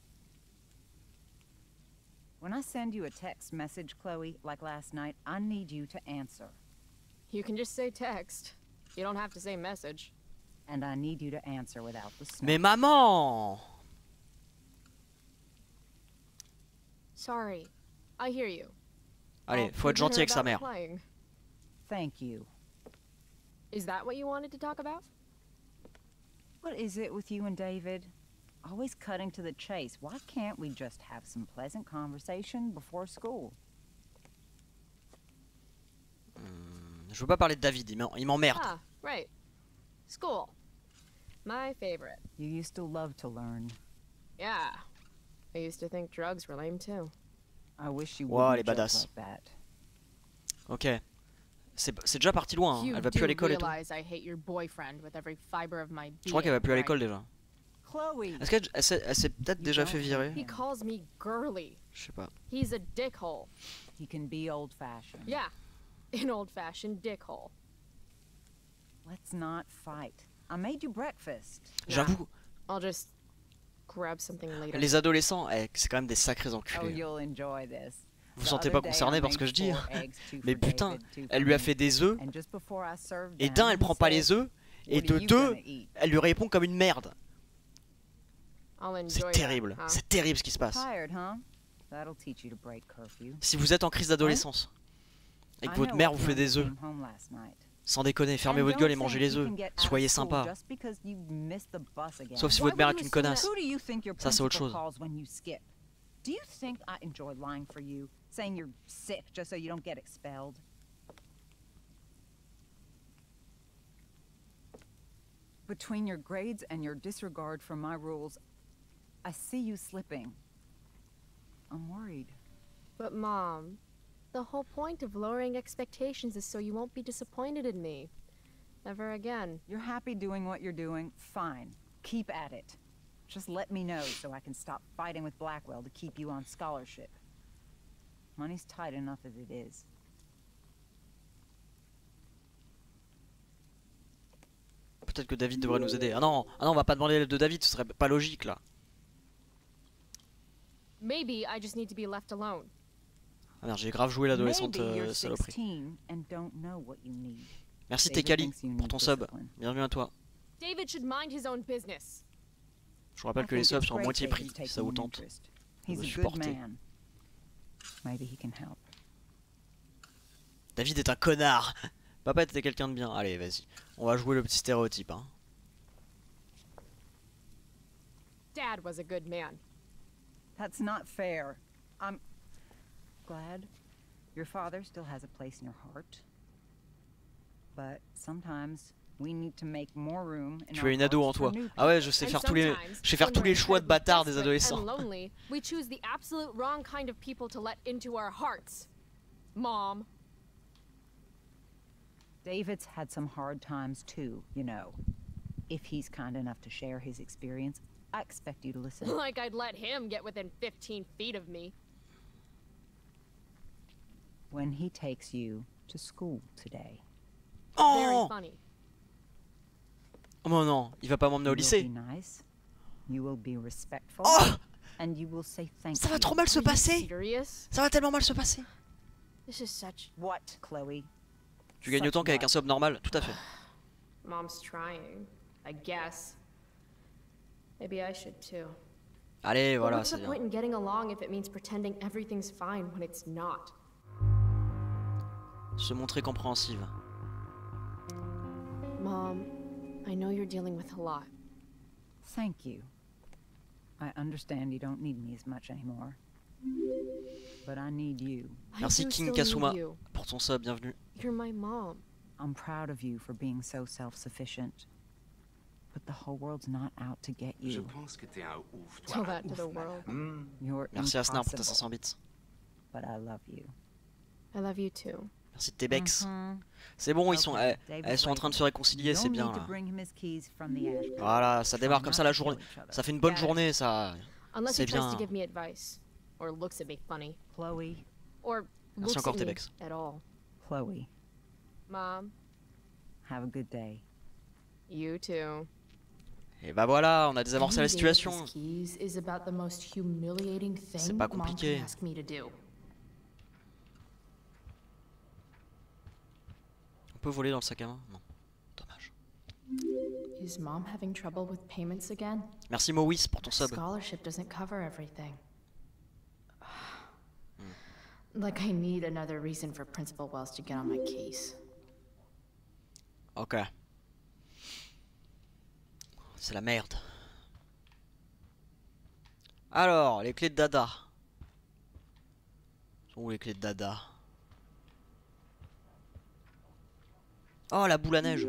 When I send you a text message, Chloe, like last night, I need you to answer. You can just say text. You don't have to say message. And I need you to answer without the smoke. Mais maman! Sorry. I hear you. Allez, I'll faut être feel gentil avec better sa about mère. replying. Thank you. Is that what you wanted to talk about? What is it with you and David? Always cutting to the chase. Why can't we just have some pleasant conversation before school? Je veux pas parler de David, il m'en- il m'emmerde. Ah, right. School. My favorite. You used to love to learn. Yeah. I used to think drugs were lame too. I wish you Wow, wouldn't les joke badass. like that. Ok. C'est c'est déjà parti loin, hein. You Elle va plus do à l'école et tout. realize I hate your boyfriend with every fiber of my Je crois qu'elle va being, plus à right? l'école déjà. Chloe! Est-ce qu'elle elle s'est elle s'est peut-être You déjà don't fait virer? He calls me girly. Je sais pas. He's a dickhole. He can be old-fashioned. Yeah. An old-fashioned dickhole. Let's not fight. I made you breakfast. J'avoue, I'll just grab something later. les adolescents, eh, c'est quand même des sacrés Oh, enculés. you'll enjoy this. Vous vous The sentez other pas day, concerné I par ce que made je dis, four hein. eggs, two Mais for putain, David, two elle for lui a me. fait des œufs, And just before I served et them, d'un, elle he prend pas said, les œufs, et "What de are you deux, gonna eat?" elle lui répond comme une merde. I'll enjoy C'est that, terrible, huh? c'est terrible ce qui se passe. Tired, huh? That'll teach you to break curfew. Si vous êtes en crise d'adolescence, et que I votre know mère what vous fait time des you œufs, came home last night. sans déconner, fermez And votre gueule et don't mangez think les you œufs. can get out of Soyez school sympa. just because you missed the bus again. Sauf si Why votre mère would est you une assume that? connasse. Who do you think your Ça, c'est autre principal chose. calls when you skip? Do you think I enjoy lying for you, saying you're sick just so you don't get expelled? Between your grades and your disregard for my rules, I see you slipping. I'm worried. But Mom, the whole point of lowering expectations is so you won't be disappointed in me. Never again. You're happy doing what you're doing? Fine. Keep at it. Just let me know so I can stop fighting with Blackwell to keep you on scholarship. Money's tight enough as it is. Peut-être que David devrait nous aider. Ah non, ah non, on va pas demander l'aide de David, ce serait pas logique là. Maybe I just need to be left alone. Ah merde, j'ai grave joué l'adolescente Maybe you're euh, saloperie. sixteen and don't know what you need. Merci David Tekali thinks you pour need ton sub. discipline. Bienvenue à toi. David should mind his own business. Je vous rappelle I que les think subs it's sont à great moitié prix David's si ça vous taking an tente. interest. He's me a good supporter. man. Maybe he can help. David est un connard. Papa était quelqu'un de bien. Allez, vas-y. On va jouer le petit stéréotype. Hein. Dad was a good man. That's not fair. I'm glad your father still has a place in your heart. But sometimes We need to make more room in Tu our as une ado en hearts for toi. new Ah ouais, je people. sais And faire tous les, sometimes, je sais faire when tous we're les choix de incredibly bâtards des desperate adolescents. and lonely, we choose the absolute wrong kind of people to let into our hearts. Mom. David's had some hard times too, you know. If he's kind enough to share his experience, I expect you to listen. Like I'd let him get within fifteen feet of me. When he takes you to school today. Very Oh, funny. oh non, il va pas m'emmener au You will lycée. be nice, you will be respectful, Oh, and you will say thank ça va you. trop mal se Are you passer. serious? Ça va tellement mal se passer. This is such. What, Chloe? Tu gagnes Such autant qu'avec what? un sub normal, tout à fait. Mom's trying. I guess. Maybe I should too. Allez, But voilà, what's c'est the bien. point in getting along if it means pretending everything's fine when it's not? Se montrer compréhensive. Mom, I know you're dealing with a lot. Thank you. I understand you don't need me as much anymore. But I need you. Merci I do King still Kasuma need you. pour ton sub, bienvenue. You're my mom. I'm proud of you for being so self-sufficient. But the whole world's not out to get Je you. pense que t'es un ouf, toi. Tell un that to ouf, the madame. world. Hmm. You're Merci Asnar pour ta impossible, cinq cents bits. but I love you. I love you too. Merci de tes bex. Mhm. C'est bon, ils sont, Okay, elles, David elles sont en train de se waiting. réconcilier, You c'est don't bien need to là. bring him his keys from the ash pit. Voilà, ça Try démarre comme not ça la to kill journée. each other. Ça fait une bonne Got it? journée, ça. Unless C'est he tries bien. to give me advice. Or looks at me funny. Chloe, Or Merci looks encore, at me T-Bex. at all. Chloe, Mom, have a good day. you too. Et bah voilà, on a désamorcé la situation. Keys is about the most humiliating thing C'est pas Mom compliqué. can ask me to do. On peut voler dans le sac à main? Non. Dommage. Is Mom having trouble with payments again? Merci Moïse pour ton The sub. scholarship doesn't cover everything. Like I need another reason for Principal Wells to get on my case. Ok. C'est la merde. Alors, les clés de Dada. Sont où les clés de Dada? Oh, la boule à neige.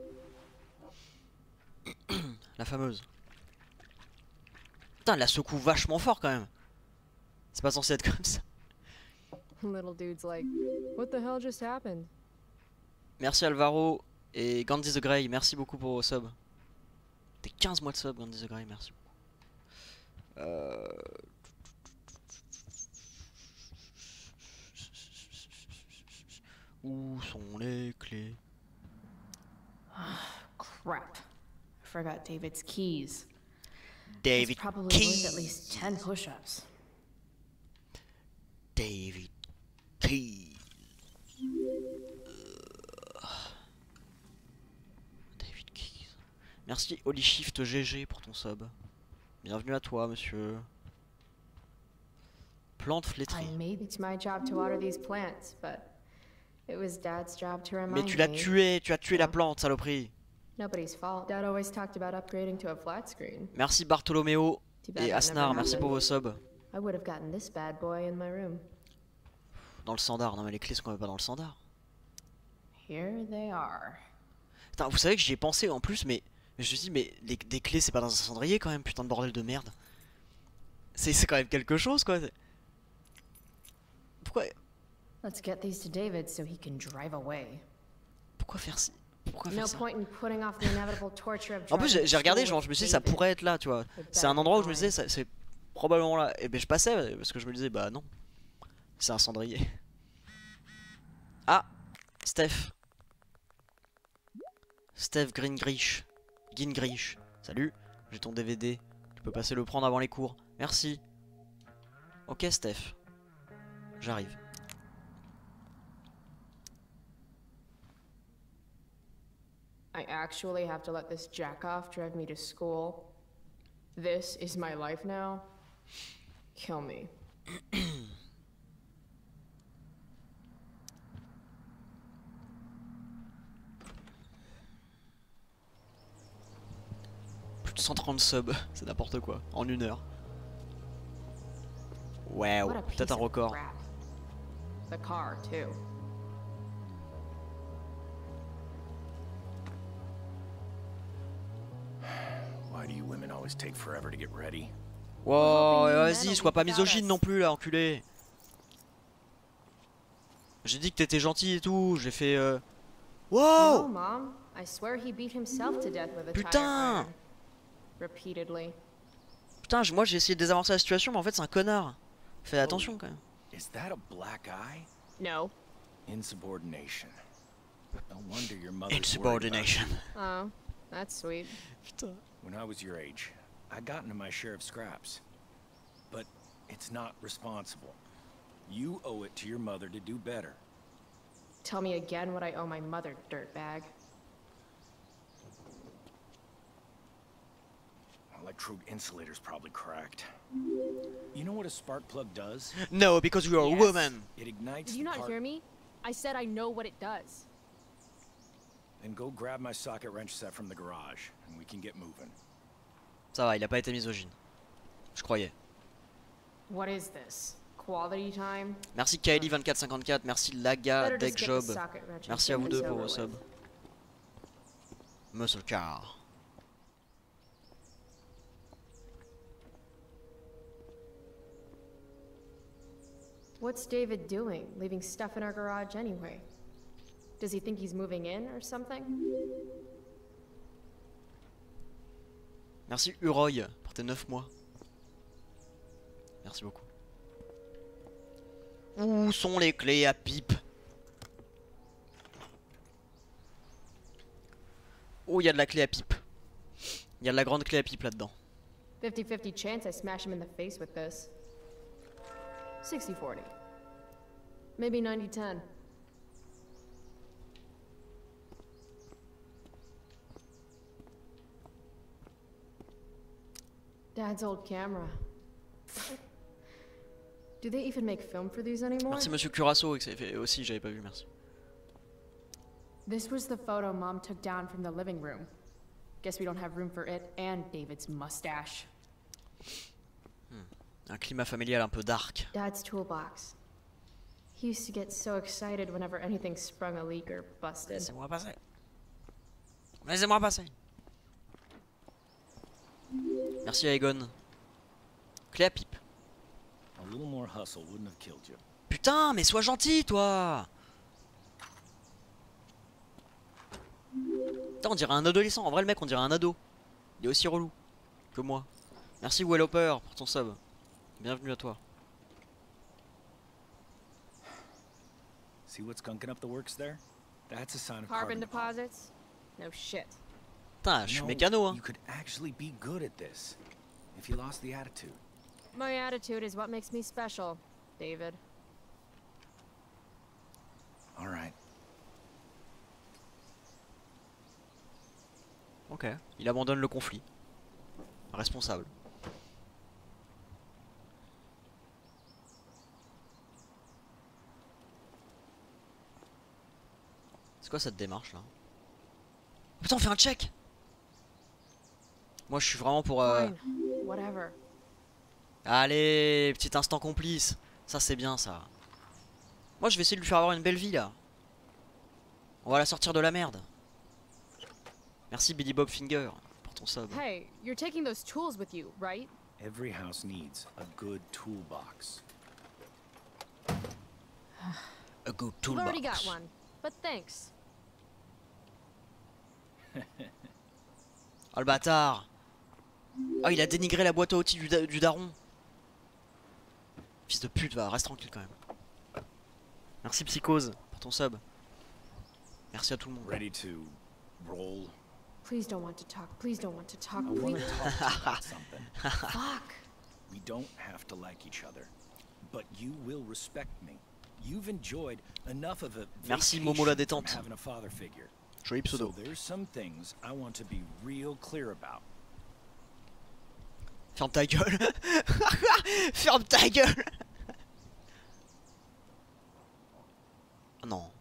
La fameuse. Putain, elle la secoue vachement fort quand même. C'est pas censé être comme ça. Little dude's like, what the hell just happened? Merci Alvaro et Gandhi the Grey, merci beaucoup pour vos subs. T'es quinze mois de sub, Gandhi the Grey, merci beaucoup. Euh... Où sont les clés? Crap. I forgot David's keys. David It's probably Keys. worth at least ten push-ups. David Keys. David Keys. Merci Holy Shift G G pour ton sub. Bienvenue à toi, monsieur. Plante flétrie. I maybe it's my job to water these plants, but it was Dad's job to remind Mais tu l'as me. tué, tu as tué la plante, saloperie. Nobody's fault. Dad always talked about upgrading to a flat screen. Merci Bartholoméo Too bad et that Asnar, never merci pour vos happened. subs. I would have gotten this bad boy in my room. Dans le standard, non mais les clés sont quand même pas dans le standard. Here they are. Putain, vous savez que j'y ai pensé en plus, mais je me suis dit, mais les, des clés c'est pas dans un cendrier quand même, putain de bordel de merde. C'est quand même quelque chose quoi. Pourquoi, Let's get these to David so he can drive away. pourquoi faire ci? Pourquoi faire No ça? point in putting off the inevitable torture of En plus driving j'ai to j'ai regardé, school genre with je me suis dit ça David. pourrait être là, tu vois. C'est un endroit où je me disais ça- c'est probablement là. Et ben je passais parce que je me disais bah non. C'est un cendrier. Ah, Steph. Steph Greengrich. Gingrich. Salut, j'ai ton D V D. Tu peux passer le prendre avant les cours. Merci. Ok Steph. J'arrive. I actually have to let this jack-off drive me to school. This is my life now. Kill me. Plus de cent trente subs, c'est n'importe quoi. En une heure. Wow, What a piece peut-être un of record. crap. The car, too. always take forever to get ready. Wow, vas-y, sois pas misogyne non plus là, enculé. J'ai dit que t'étais gentil et tout, j'ai fait euh... Wow. No, Mom. I swear he beat himself to death with a Putain. tire iron. Repeatedly. Putain, moi j'ai essayé de désamorcer la situation, mais en fait c'est un connard. Fais attention quand même. Is that a black eye? No. Insubordination. No wonder your mother's Insubordination. Oh, that's sweet. Putain. When I was your age, I got into my share of scraps. But it's not responsible. You owe it to your mother to do better. Tell me again what I owe my mother, dirtbag. Electrode insulator's probably cracked. You know what a spark plug does? No, because you are Yes. a woman. It ignites Did you the not part- hear me? I said I know what it does. Then go grab my socket wrench set from the garage, and we can get moving. Ça va, il a pas été misogyne. Je croyais. What is this? Quality time? Merci Kylie vingt-quatre cinquante-quatre, merci Laga, Better just get the Deckjob. socket wrench and Merci à get vous this deux pour over vos with. subs. Muscle car. What's David doing, leaving stuff in our garage anyway? Does he think he's moving in or something? Merci Uroy pour tes neuf mois. Merci beaucoup. Où sont les clés à pipe? Oh, il y a de la clé à pipe. Il y a de la grande clé à pipe là-dedans. fifty fifty chance I smash him in the face with this. sixty forty. Maybe ninety ten. Dad's old camera. Do they even make film for these anymore? Merci Monsieur Curaçao aussi, j'avais pas vu, merci. This was the photo Mom took down from the living room. Guess we don't have room for it and David's mustache. Hmm. Un climat familial un peu dark. Dad's toolbox. He used to get so excited whenever anything sprung a leak or busted. Laissez-moi passer. Laissez-moi passer. Merci Aegon. Clé à pipe. A little more hustle wouldn't have killed you. Putain, mais sois gentil, toi. Putain, on dirait un adolescent. En vrai, le mec, on dirait un ado. Il est aussi relou que moi. Merci Welloper pour ton sub. Bienvenue à toi. See what's gunking up the works there? That's a sign of Carbon carbon deposits? No shit. Putain, je suis No, mécano, hein. You could actually be good at this if you lost the attitude. My attitude is what makes me special, David. All right. Ok, il abandonne le conflit. Responsable. C'est quoi cette démarche là? Putain, on fait un check. Moi je suis vraiment pour... Euh... Fine. Whatever. Allez, petit instant complice. Ça c'est bien ça. Moi je vais essayer de lui faire avoir une belle vie là. On va la sortir de la merde. Merci Billy Bob Finger pour ton sub. Hey, you're taking those tools with you, right? Every house needs a good toolbox. A good You've already got toolbox. one, but thanks. Oh le bâtard. Oh il a dénigré la boîte à outils du, da du daron. Fils de pute, va, reste tranquille quand même. Merci Psychose pour ton sub. Merci à tout le monde. Ready to roll? Please don't want to talk. Please don't want to talk. I want Please. to talk to you about something. Fuck. We don't have to like each other, but you will respect me. You've enjoyed enough of a Merci Momo la vacation from détente. having a father figure. Joli pseudo. So there's some things I want to be real clear about. Ferme ta gueule. Ferme ta gueule. Non.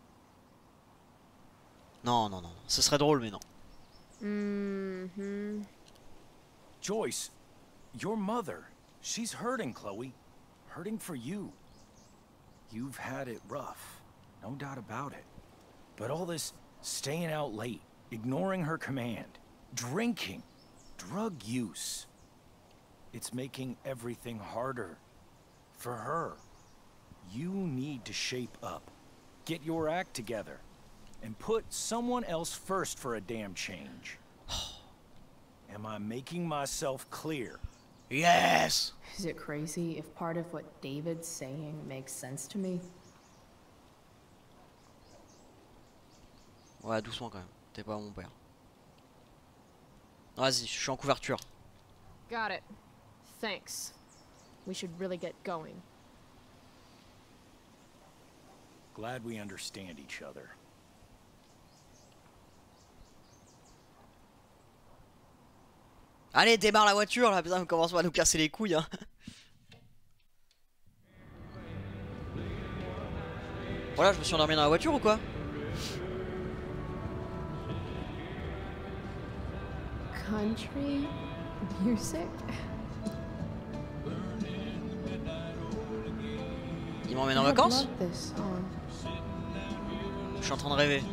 Non, non, non. Ce serait drôle, mais non. Mm-hmm. Joyce, your mother, she's hurting, Chloe. Hurting for you. You've had it rough, no doubt about it. But all this staying out late, ignoring her command, drinking, drug use. It's making everything harder. For her. You need to shape up. Get your act together. And put someone else first for a damn change. Am I making myself clear? Yes! Is it crazy if part of what David's saying makes sense to me? Ouais, doucement quand même. T'es pas mon père. Vas-y, je suis en couverture. Got it. Thanks. We should really get going. Glad we understand each other. Allez, démarre la voiture là, putain, on commence à nous casser les couilles hein. Voilà, je me suis endormi dans la voiture ou quoi? Country music? Il m'emmène en I vacances? love this song. Je suis en train de rêver.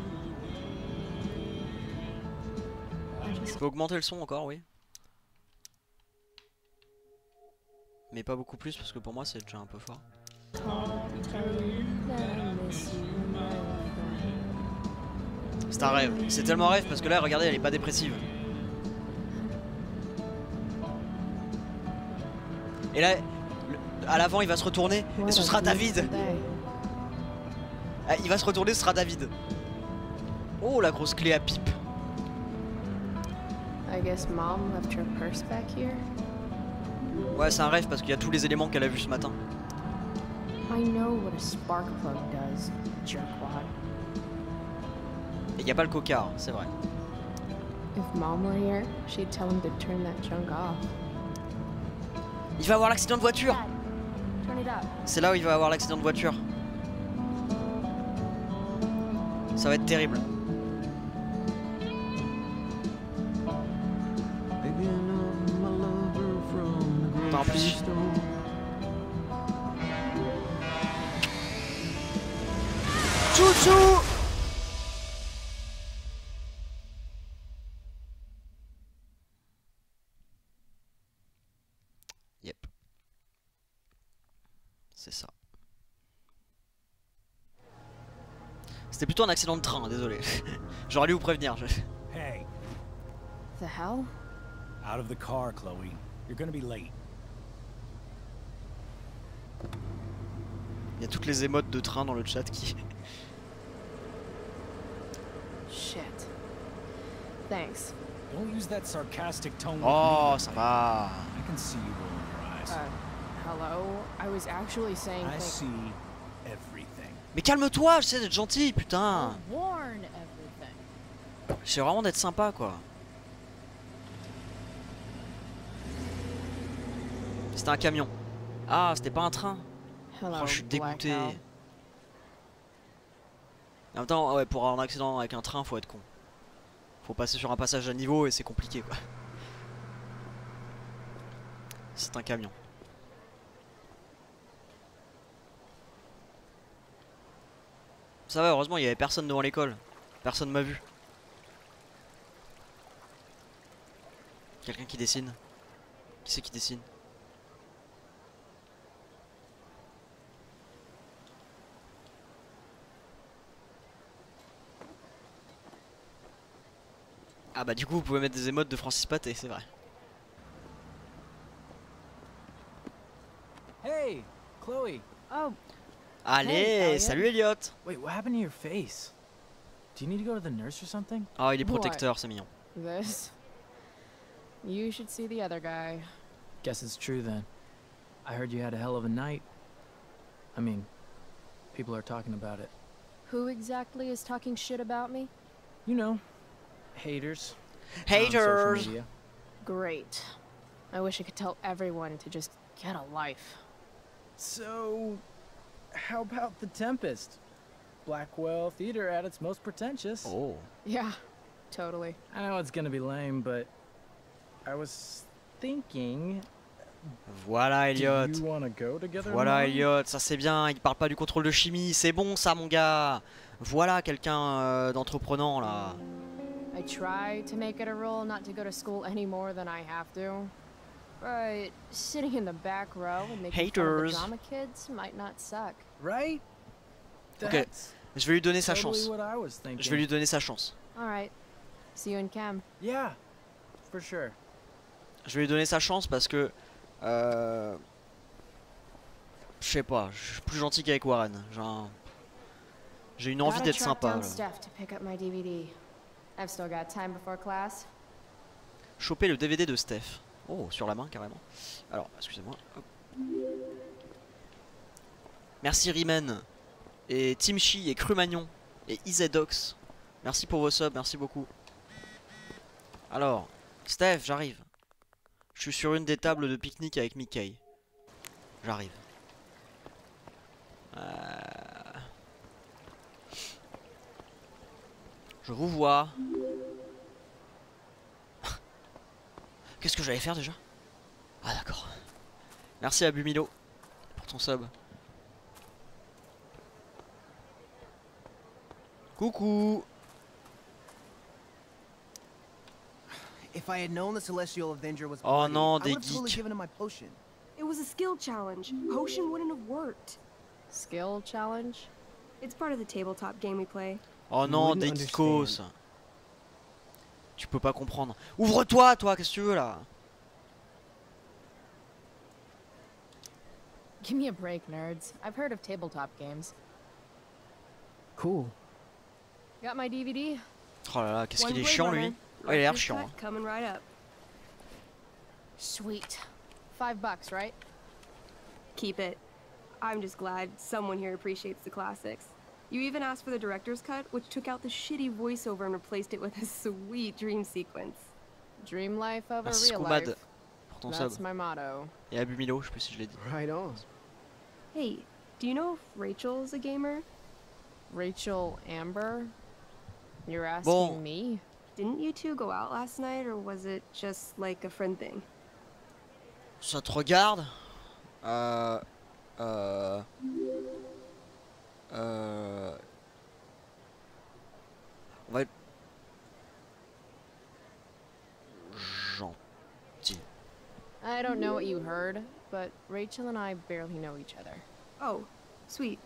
Je peux augmenter le son encore, oui. Mais pas beaucoup plus parce que pour moi c'est déjà un peu fort. C'est un rêve. C'est tellement un rêve parce que là, regardez, elle est pas dépressive. Et là, le- à l'avant, il va se retourner et ce sera David. Ah, il va se retourner, ce sera David. Oh, la grosse clé à pipe. I guess mom left her purse back here. Ouais, c'est un rêve parce qu'il y a tous les éléments qu'elle a vus ce matin. I know what a spark plug does, jerkwad. Et il n'y a pas le cocard, c'est vrai. If mom were here, she'd tell him to turn that junk off. Il va avoir l'accident de voiture. Turn it up. C'est là où il va avoir l'accident de voiture. Ça va être terrible. Attends, en plus. Chouchou! Yep. C'est ça. C'était plutôt un accident de train, désolé. J'aurais dû vous prévenir. je- Hey, The hell? out of the car, Chloe. You're gonna be late. Il y a toutes les émotes de train dans le chat qui... Shit. Thanks. Don't use that sarcastic tone with Oh, me. ça va. I can see you rolling your eyes. Uh, hello? I was actually saying I thank- see everything. Mais calme-toi, j'essaie d'être gentil, putain. Warn everything. J'essaie vraiment d'être sympa, quoi. C'était un camion. Ah, c'était pas un train. Hello, Oh, je suis Black dégoûté. Hell. En même temps, ouais, pour avoir un accident avec un train, faut être con. Faut passer sur un passage à niveau et c'est compliqué, quoi. C'est un camion. Ça va, heureusement, il y avait personne devant l'école. Personne m'a vu. Quelqu'un qui dessine. Qui c'est qui dessine? Ah bah du coup vous pouvez mettre des émotes de Francis Paté, c'est vrai. Hey, Chloe. Oh, Allez, Hey, Elliot. salut Elliot. Wait, what happened to your face? Do you need to go to the nurse or something? Oh il est What? protecteur, c'est mignon. This? You should see the other guy. Guess it's true then. I heard you had a hell of a night. I mean, people are talking about it. Who exactly is talking shit about me? You know, haters. on Haters. social media. Great. I wish I could tell everyone to just get a life. So, how about the Tempest? Blackwell Theater at its most pretentious. Oh. Yeah, totally. I know it's gonna be lame, but I was thinking. Voilà Elliot. Do you wanna go together? Voilà Mom? Elliot, ça c'est bien, il parle pas du contrôle de chimie, c'est bon ça mon gars. Voilà quelqu'un euh, d'entreprenant là. I try to make it a rule not to go to school any more than I have to. But sitting in the back row and making fun of the Haters. drama kids might not suck. Right? Ok, That's je vais lui donner sa totally chance. what I was thinking. Je vais lui donner sa chance. Alright. See you in chem. Yeah, for sure. Je vais lui donner sa chance parce que... Euh... Je sais pas, je suis plus gentil qu'avec Warren. J'ai un- J'ai une envie Gotta d'être track sympa. down là. Steph to pick up my D V D. I've still got time before class. Choper le D V D de Steph. Oh, sur la main carrément. Alors, excusez-moi. Hop. Merci Rimen. Et Timchi et Crumagnon. Et Izedox. Merci pour vos subs, merci beaucoup. Alors, Steph, j'arrive. Je suis sur une des tables de pique-nique avec Mickey. J'arrive. Euh... Je vous vois. Qu'est-ce que j'allais faire déjà? Ah d'accord. Merci à Bumilo pour ton sub. Coucou. If I had known the Celestial Avenger was Oh bloody, non, I des would have totally geeks. given him my potion. It was a skill challenge. Potion wouldn't have worked. Skill challenge? It's part of the tabletop game we play. Oh You non, wouldn't des geekos. understand. Tu peux pas comprendre. Ouvre-toi, toi, qu'est-ce que tu veux là? Give me a break, nerds. I've heard of tabletop games. Cool. Got my D V D? Oh là là, qu'est-ce One qu'il est Blade chiant Runner. lui. Oh, il a l'air Director's chiant. cut hein. Coming right up. Sweet. Five bucks, right? Keep it. I'm just glad someone here appreciates the classics. You even asked for the director's cut, which took out the shitty voiceover and replaced it with a sweet dream sequence. Dream life over Merci real Koumad life. pour ton That's sub. my motto. Et à Bumilo, je sais plus si je l'ai dit. Right on. Hey, do you know if Rachel's a gamer? Rachel Amber? You're asking Bon. me? Didn't you two go out last night, or was it just like a friend thing? Ça te regarde? Euh... Euh... Euh... On va être... Gentil. I don't know what you heard, but Rachel and I barely know each other. Oh, sweet.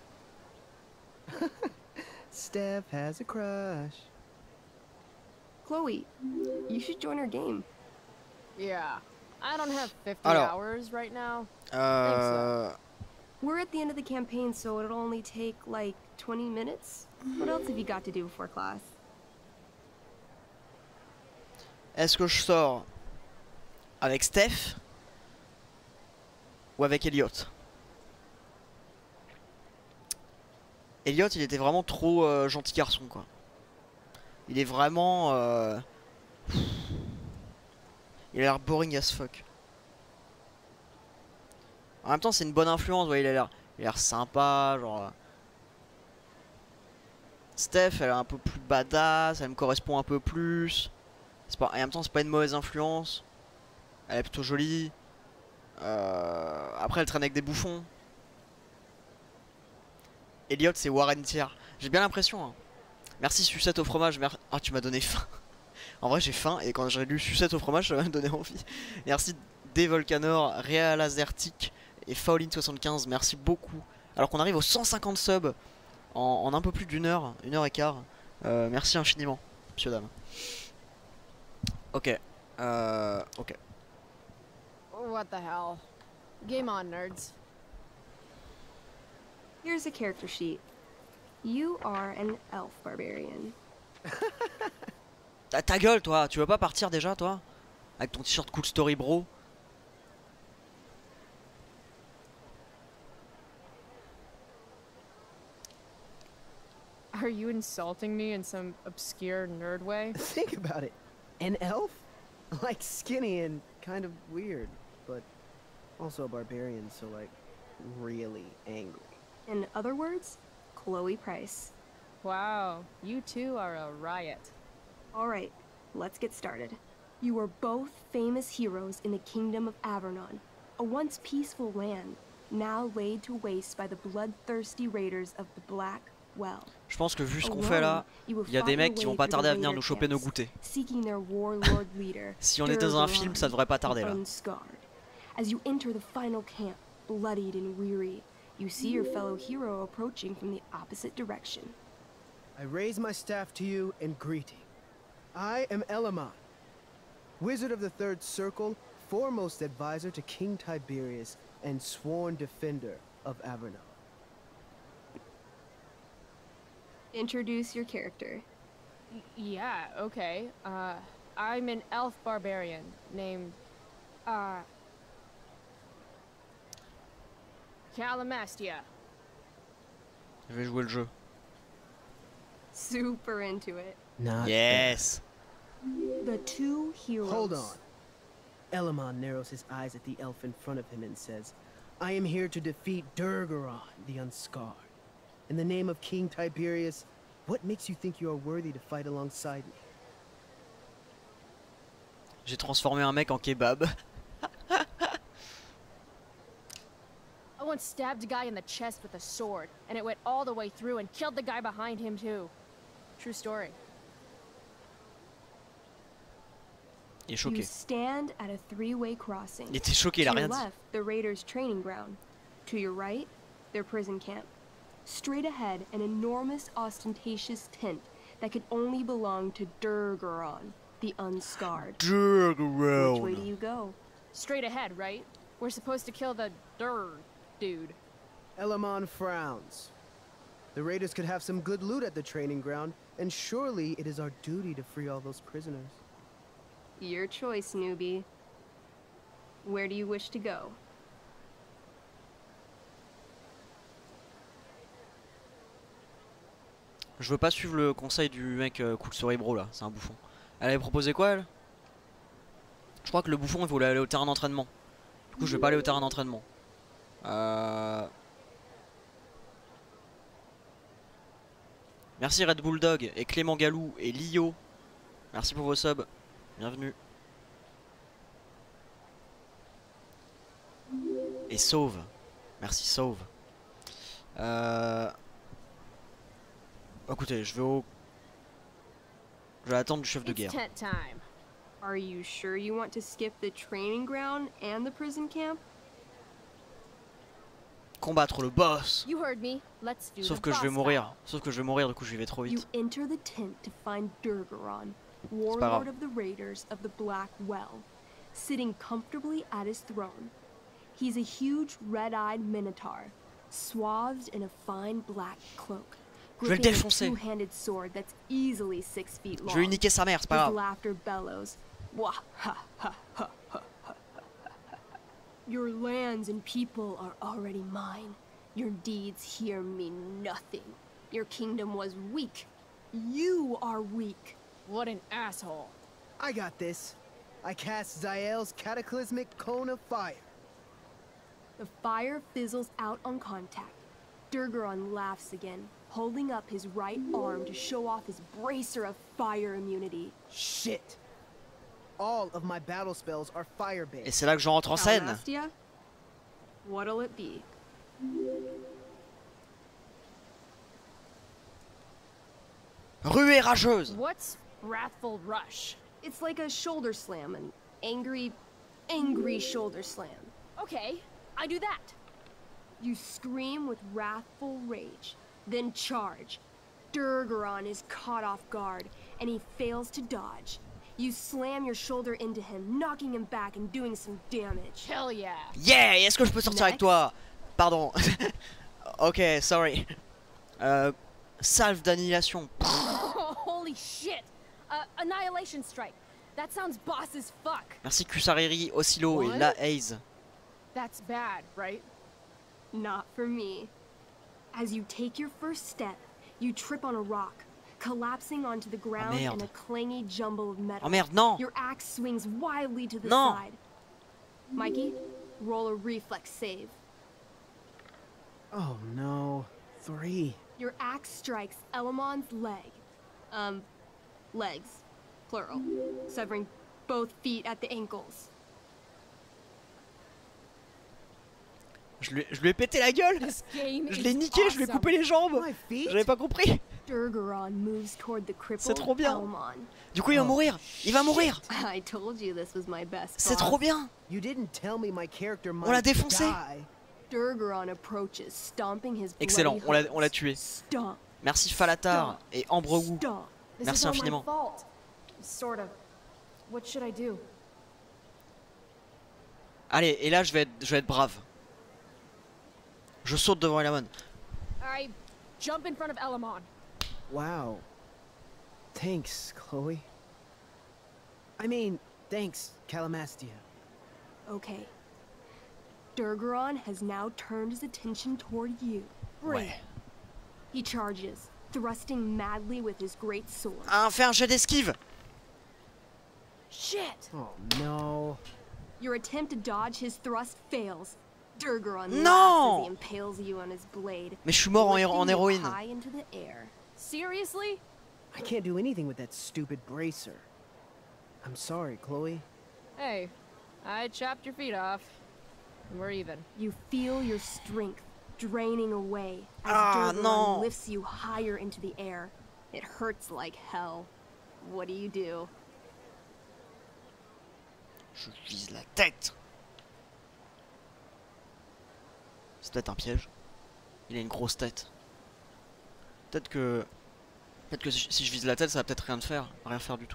Steph has a crush. Chloe, you should join our game. Yeah. I don't have fifty Alors. hours right now. Euh... We're at the end of the campaign, so it'll only take like twenty minutes. What else have you got to do before class? Est-ce que je sors avec Steph ou avec Elliot? Elliot, il était vraiment trop euh, gentil garçon, quoi. Il est vraiment... Euh... Il a l'air boring as fuck. En même temps, c'est une bonne influence, ouais, il a l'air il a l'air sympa, genre... euh. Steph, elle est un peu plus badass, elle me correspond un peu plus. Pas... En même temps, c'est pas une mauvaise influence. Elle est plutôt jolie. Euh... Après, elle traîne avec des bouffons. Elliot, c'est Warren Tier. J'ai bien l'impression. Hein. Merci sucette au fromage. Mer... Ah, tu m'as donné faim. En vrai, j'ai faim. Et quand j'ai lu sucette au fromage, ça m'a donné envie. Merci Devolcanor, Real Azertic et Faolin soixante-quinze. Merci beaucoup. Alors qu'on arrive aux cent cinquante subs en, en un peu plus d'une heure, une heure et quart. Euh, merci infiniment, monsieur dame. Ok. Euh, ok. What the hell? Game on, nerds. Here's a character sheet. You are an elf barbarian. Ta, ta gueule, toi. Tu veux pas partir déjà, toi? Avec ton t-shirt Cool Story, bro. Are you insulting me in some obscure nerd way? Think about it. An elf? Like skinny and kind of weird, but also a barbarian, so like really angry. In other words, Chloe Price. Wow, you two are a riot. All right, let's get started. You are both famous heroes in the Kingdom of Avernon, a once peaceful land, now laid to waste by the bloodthirsty raiders of the Black well. Je pense que vu ce qu'on fait là, il y a des mecs qui vont pas tarder à venir nous choper nos goûters. Si on est dans un film, ça devrait pas tarder là. As you enter the final camp, bloodied and weary, you see your fellow hero approaching from the opposite direction. I raise my staff to you in greeting. I am Elamon, Wizard of the Third Circle, foremost advisor to King Tiberius, and sworn defender of Avernoth. Introduce your character. Y yeah, okay. Uh, I'm an elf barbarian named, uh... Calamastia. Je vais jouer le jeu. Super into it. Not yes. Bad. The two heroes. Hold on. Elamon narrows his eyes at the elf in front of him and says, I am here to defeat Durgaron, the Unscarred. In the name of King Tiberius, what makes you think you are worthy to fight alongside me? J'ai transformé un mec en kebab. I once stabbed a guy in the chest with a sword, and it went all the way through and killed the guy behind him too. True story. Il est choqué. You stand at a three-way crossing. Il était choqué, il a rien dit. To your left, the Raiders' training ground. To your right, their prison camp. Straight ahead, an enormous, ostentatious tent that could only belong to Durgaron, the Unscarred. Durgaron. Which way do you go? Straight ahead, right? We're supposed to kill the Dur dude. Elamon frowns. The Raiders could have some good loot at the training ground, and surely it is our duty to free all those prisoners. Your choice, newbie. Where do you wish to go? Je veux pas suivre le conseil du mec euh, cool cerebro là, c'est un bouffon. Elle avait proposé quoi elle? Je crois que le bouffon il voulait aller au terrain d'entraînement. Du coup je vais pas aller au terrain d'entraînement. Euh... Merci Red Bulldog et Clément Galou et Lio. Merci pour vos subs. Bienvenue. Et Sauve. Merci Sauve. Euh... Écoutez, je vais au... Je vais attendre du chef de guerre. It's tent time. Are you sure you want to skip the training ground and the prison camp? Combattre le boss. You heard me. Let's do Sauf the que je vais boss mourir. style. Sauf que je vais mourir, du coup je vais trop You vite. enter the tent to find Durgaron, pas warlord grave. of the Raiders of the Black Well, sitting comfortably at his throne. He's a huge red-eyed minotaur, swathed in a fine black cloak. Je vais le gripping a défoncer. two-handed sword that's easily six feet long. Je vais lui niquer sa mère, c'est pas His grave. laughter bellows. Wah, ha, ha, ha, ha, ha, ha. Your lands and people are already mine. Your deeds here mean nothing. Your kingdom was weak. You are weak. What an asshole. I got this. I cast Zael's cataclysmic cone of fire. The fire fizzles out on contact. Durgaron laughs again, holding up his right arm to show off his bracer of fire immunity. Shit. All of my battle spells are fire-based. Et c'est là que je rentre en scène. Calastia? What'll it be? Ruée rageuse. What's Wrathful Rush? It's like a shoulder slam, an angry, angry shoulder slam. Okay, I do that. You scream with wrathful rage, then charge. Durgaron is caught off guard, and he fails to dodge. You slam your shoulder into him, knocking him back and doing some damage. Hell yeah. Yeah, est-ce que je peux sortir avec Next. toi? Pardon. Ok, sorry. Euh, salve d'annihilation. Holy shit. Uh, Annihilation Strike. That sounds boss as fuck. Merci Kusariri, Oscillo et What? La Haze. That's bad, right? Not for me. As you take your first step, you trip on a rock, collapsing onto the ground in merde. a clangy jumble of metal. Oh merde, non. Your axe swings wildly to the Non. side. Mikey, roll a reflex save. Oh no. Three. Your axe strikes Elamon's leg. Um, legs, plural, severing both feet at the ankles. Je Je lui, je lui ai pété la gueule. Je l'ai niqué, je lui ai coupé les jambes. J'avais pas compris. C'est trop bien. Du coup, il va mourir. Il va mourir. C'est trop bien. On l'a défoncé. Excellent, on l'a on l'a tué. Merci Falatar et Ambre Wu. Merci infiniment. Allez, et là je vais être, je vais être brave. Je saute devant Elamon. I jump in front of Elamon. Wow. Thanks, Chloe. I mean, thanks, Calamastia. Okay. Durgaron has now turned his attention toward you. Bring. Ouais. He charges, thrusting madly with his great sword. Ah, fais un jet d'esquive. Shit! Oh no. Your attempt to dodge his thrust fails. Durgaron Non! laughs as he impales you on his blade. Mais je suis mort en, héro en héroïne. High into the air. Seriously? I can't do anything with that stupid bracer. I'm sorry, Chloe. Hey, I chopped your feet off. We're even. You feel your strength draining away as Ah, Durgaron non. lifts you higher into the air. It hurts like hell. What do you do? Je vise la tête. C'est peut-être un piège. Il a une grosse tête. Peut-être que... Peut-être que si je vise la tête, ça va peut-être rien de faire. Rien faire du tout.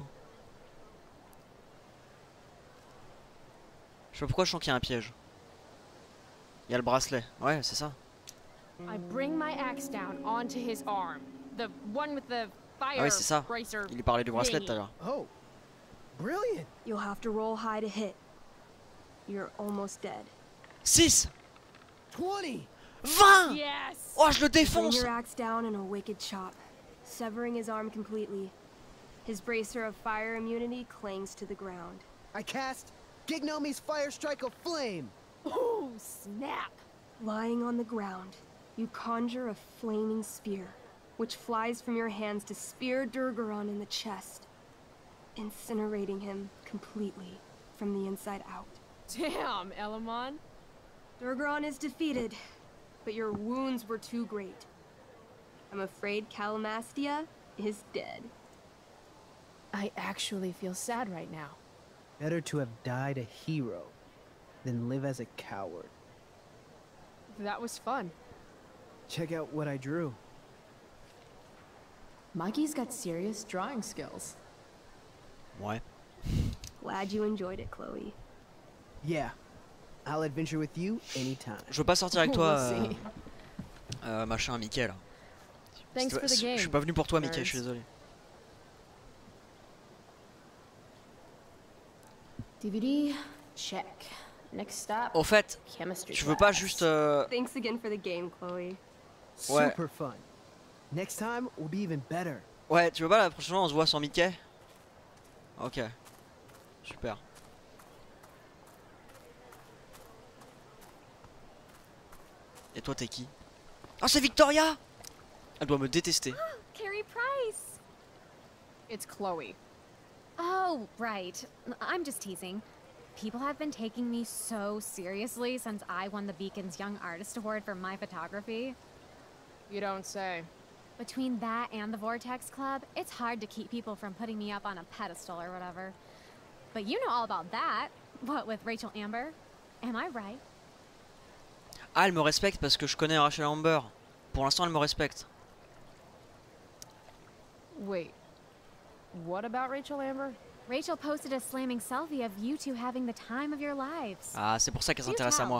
Je sais pas pourquoi je sens qu'il y a un piège. Il y a le bracelet. Ouais, c'est ça. I bring my axe down onto his arm. The one with the fire Ah ouais, c'est ça. bracer Il parlait du bracelet tout à l'heure. Oh, brilliant. You'll have to roll high to hit. You're almost dead. six. twenty. vingt. Yes! Oh, je le Bring défonce. your axe down in a wicked chop, severing his arm completely. His bracer of fire immunity clings to the ground. I cast Gignomi's Fire Strike of Flame. Oh, snap! Lying on the ground, you conjure a flaming spear, which flies from your hands to spear Durgaron in the chest, incinerating him completely from the inside out. Damn, Elamon. Durgaron is defeated, but your wounds were too great. I'm afraid Calamastia is dead. I actually feel sad right now. Better to have died a hero than live as a coward. That was fun. Check out what I drew. Mikey's got serious drawing skills. Ouais. Glad you enjoyed it, Chloe. Yeah. I'll adventure with you anytime. Je veux pas sortir avec toi, We'll euh, see. euh, machin, Mickey là. Thanks for the Je game. suis pas venu pour toi, Mickey, nerds. je suis désolé. D V D, check. Next stop. Au fait, chemistry tu veux pas class. juste... euh, Thanks again for the game, Chloe. Ouais. Super fun. Next time will be even better. Ouais, tu veux pas la prochaine fois on se voit sans Mickey? Ok. Super. Et toi t'es qui? Oh c'est Victoria! Elle doit me détester. Carrie Price! It's Chloe. Oh, right. I'm just teasing. People have been taking me so seriously since I won the Beacon's Young Artist Award for my photography. You don't say. Between that and the Vortex Club, it's hard to keep people from putting me up on a pedestal or whatever. But you know all about that. What, with Rachel Amber? Am I right? Ah elle me respecte parce que je connais Rachel Amber. Pour l'instant elle me respecte. Wait. What about Rachel Amber? Rachel posted a slamming selfie of you two having the time of your lives. Ah c'est pour ça qu'elle You s'intéresse à tell. moi.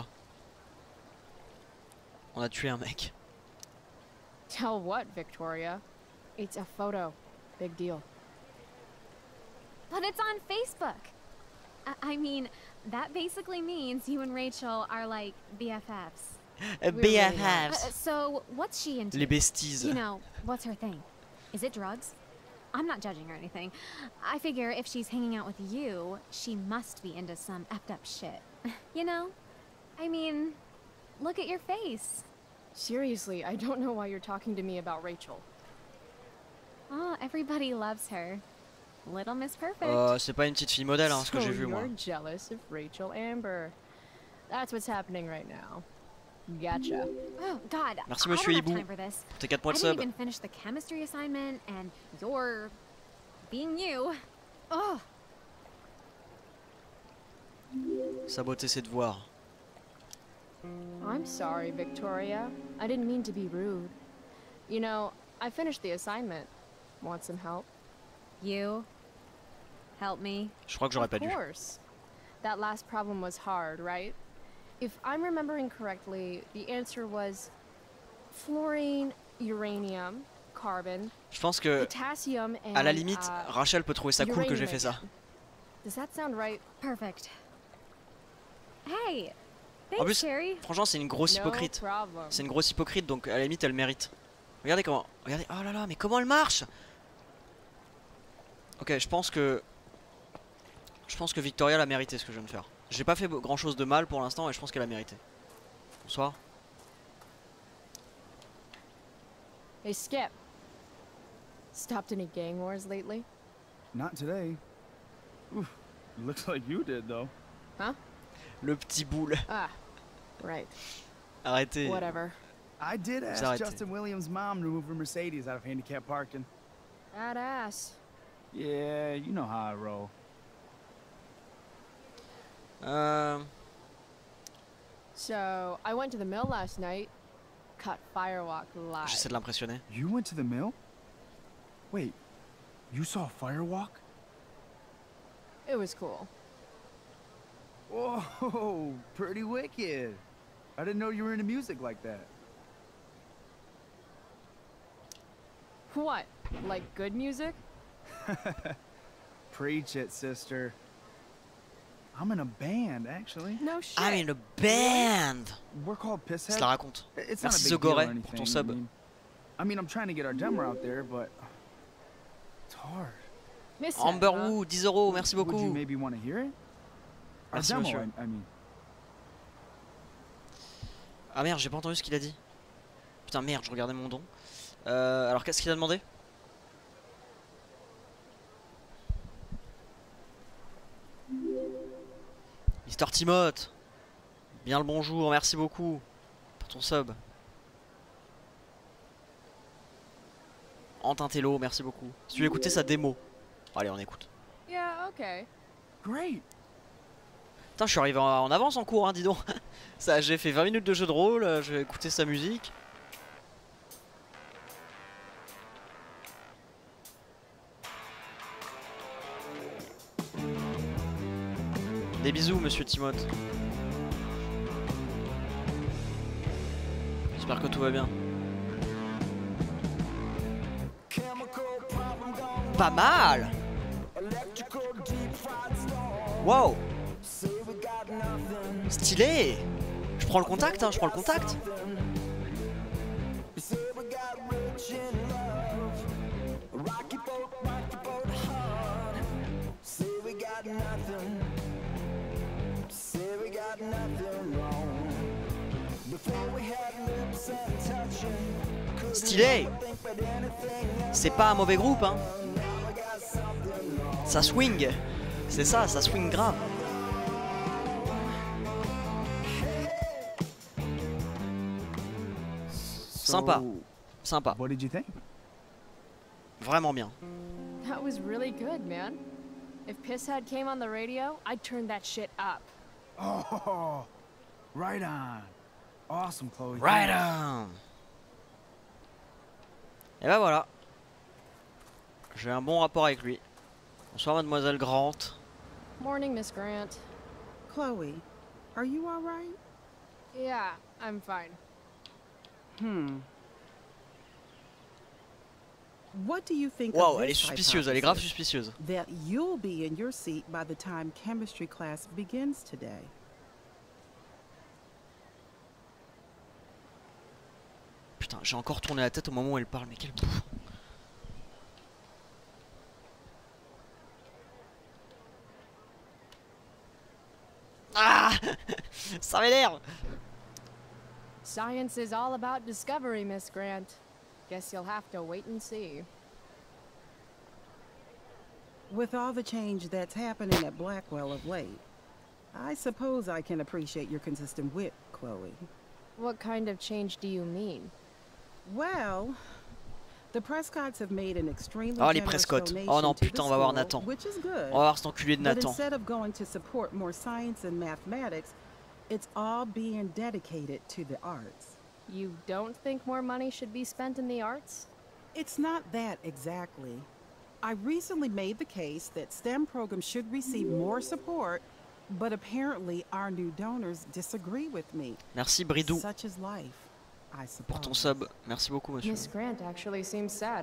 On a tué un mec. Tell what, Victoria? It's a photo. Big deal. But it's on Facebook. I, I mean, that basically means you and Rachel are like B F Fs. Uh, B F Uh, Fs. so, what's she into? Les besties. You know, what's her thing? Is it drugs? I'm not judging or anything. I figure if she's hanging out with you, she must be into some effed up shit. You know? I mean, look at your face. Seriously, I don't know why you're talking to me about Rachel. Oh, everybody loves her. Little Miss Perfect. Euh, c'est pas une petite fille modèle hein, ce que So j'ai vu moi. you're jealous of Rachel Amber. That's what's happening right now. Gotcha. Oh God. Merci I Monsieur don't have Hibou time for this. pour tes quatre mois I de didn't sub. even finish the chemistry assignment, and you're being you. Oh. Saboter ses devoirs. I'm sorry, Victoria. I didn't mean to be rude. You know, I finished the assignment. Want some help? You? Help me? Je crois que j'aurais pas dû. Of course. That last problem was hard, right? If I'm remembering correctly, the answer was fluorine, uranium, carbon, Je pense que, potassium, and, à la limite, uh, Rachel peut trouver ça cool que j'ai fait ça. uranium. Does that sound right? Perfect. Hey! En Thanks, plus, Sherry. franchement, c'est une grosse No hypocrite. problem. C'est une grosse hypocrite, donc à la limite, elle mérite. Regardez comment. Regardez. Oh là là, mais comment elle marche? Ok, je pense que. Je pense que Victoria l'a mérité ce que je viens de faire. J'ai pas fait grand chose de mal pour l'instant et je pense qu'elle a mérité. Bonsoir. Hey, Skip. Stopped any gang wars lately? Not today. Oof, looks like you did though. Huh? Le petit boule. Ah, right. Arrêtez. Whatever. I did ask Arrêtez. Justin Williams' mom to move her Mercedes out of handicap parking. Badass. Yeah, you know how I roll. Euh... So, I went to the mill last night. Cut Firewalk live. J'essaie de l'impressionner. You went to the mill? Wait, you saw Firewalk? It was cool. Whoa, pretty wicked. I didn't know you were into music like that. What? Like good music? Preach it, sister. I'm in a band, actually. No shit. I'm in a band. We're called Pisshead. Je la raconte. It's not a Merci big deal or Zogoré pour anything. ton I sub. mean, I mean, I'm trying to get our demo out there, but it's hard. Miss Amber Hannah. Wu, dix euros, merci Would you beaucoup. maybe want to hear it? Our Merci, demo, monsieur. I, I mean. Ah merde, j'ai pas entendu ce qu'il a dit. Putain, merde, je regardais mon don. Euh, alors, qu'est-ce qu'il a demandé? Mister Timoth. Bien le bonjour, merci beaucoup pour ton sub. Antintello, merci beaucoup. Si tu veux écouter sa démo. Allez, on écoute. Yeah, okay. Great. Putain, je suis arrivé en, en avance en cours, hein, dis donc. Ça, j'ai fait vingt minutes de jeu de rôle, euh, j'ai écouté sa musique. Des bisous, monsieur Timoth. J'espère que tout va bien. Pas mal. Wow. Stylé. Je prends le contact, hein, je prends le contact. Stylé. C'est pas un mauvais groupe, hein. Ça swing. C'est ça, ça swing grave. Sympa. Sympa. What did you think? Vraiment bien. That was really good, man. If Pisshead came on the radio, I'd turn that shit up. Oh, right on. Awesome, Chloe. Right Thanks. on. Et bah voilà. J'ai un bon rapport avec lui. Bonsoir mademoiselle Grant. Morning, Miss Grant. Chloe, are you all right? Yeah, I'm fine. Hmm. What do you think Wow, of elle est this suspicieuse, elle est grave hypothesis? suspicieuse. That you'll be in your seat by the time chemistry class begins today. Putain, j'ai encore tourné la tête au moment où elle parle, mais quel bouffon. Ah. Ça m'énerve. Science is all about discovery, Miss Grant. Guess you'll have to wait and see. With all the change that's happening at Blackwell of late, I suppose I can appreciate your consistent wit, Chloe. What kind of change do you mean? Well, the Prescotts have made an extremely Oh les generous Prescott. donation Oh non to the putain on va voir school, Nathan. which is good. On va voir cet enculé de But Nathan. instead of going to support more science and mathematics, it's all being dedicated to the arts. You don't think more money should be spent in the arts? It's not that exactly. I recently made the case that STEM programs should receive more support, but apparently our new donors disagree with me. Merci Bridou. Such is life, I suppose. Pour ton sub. Merci beaucoup monsieur. Miss Grant actually seems sad.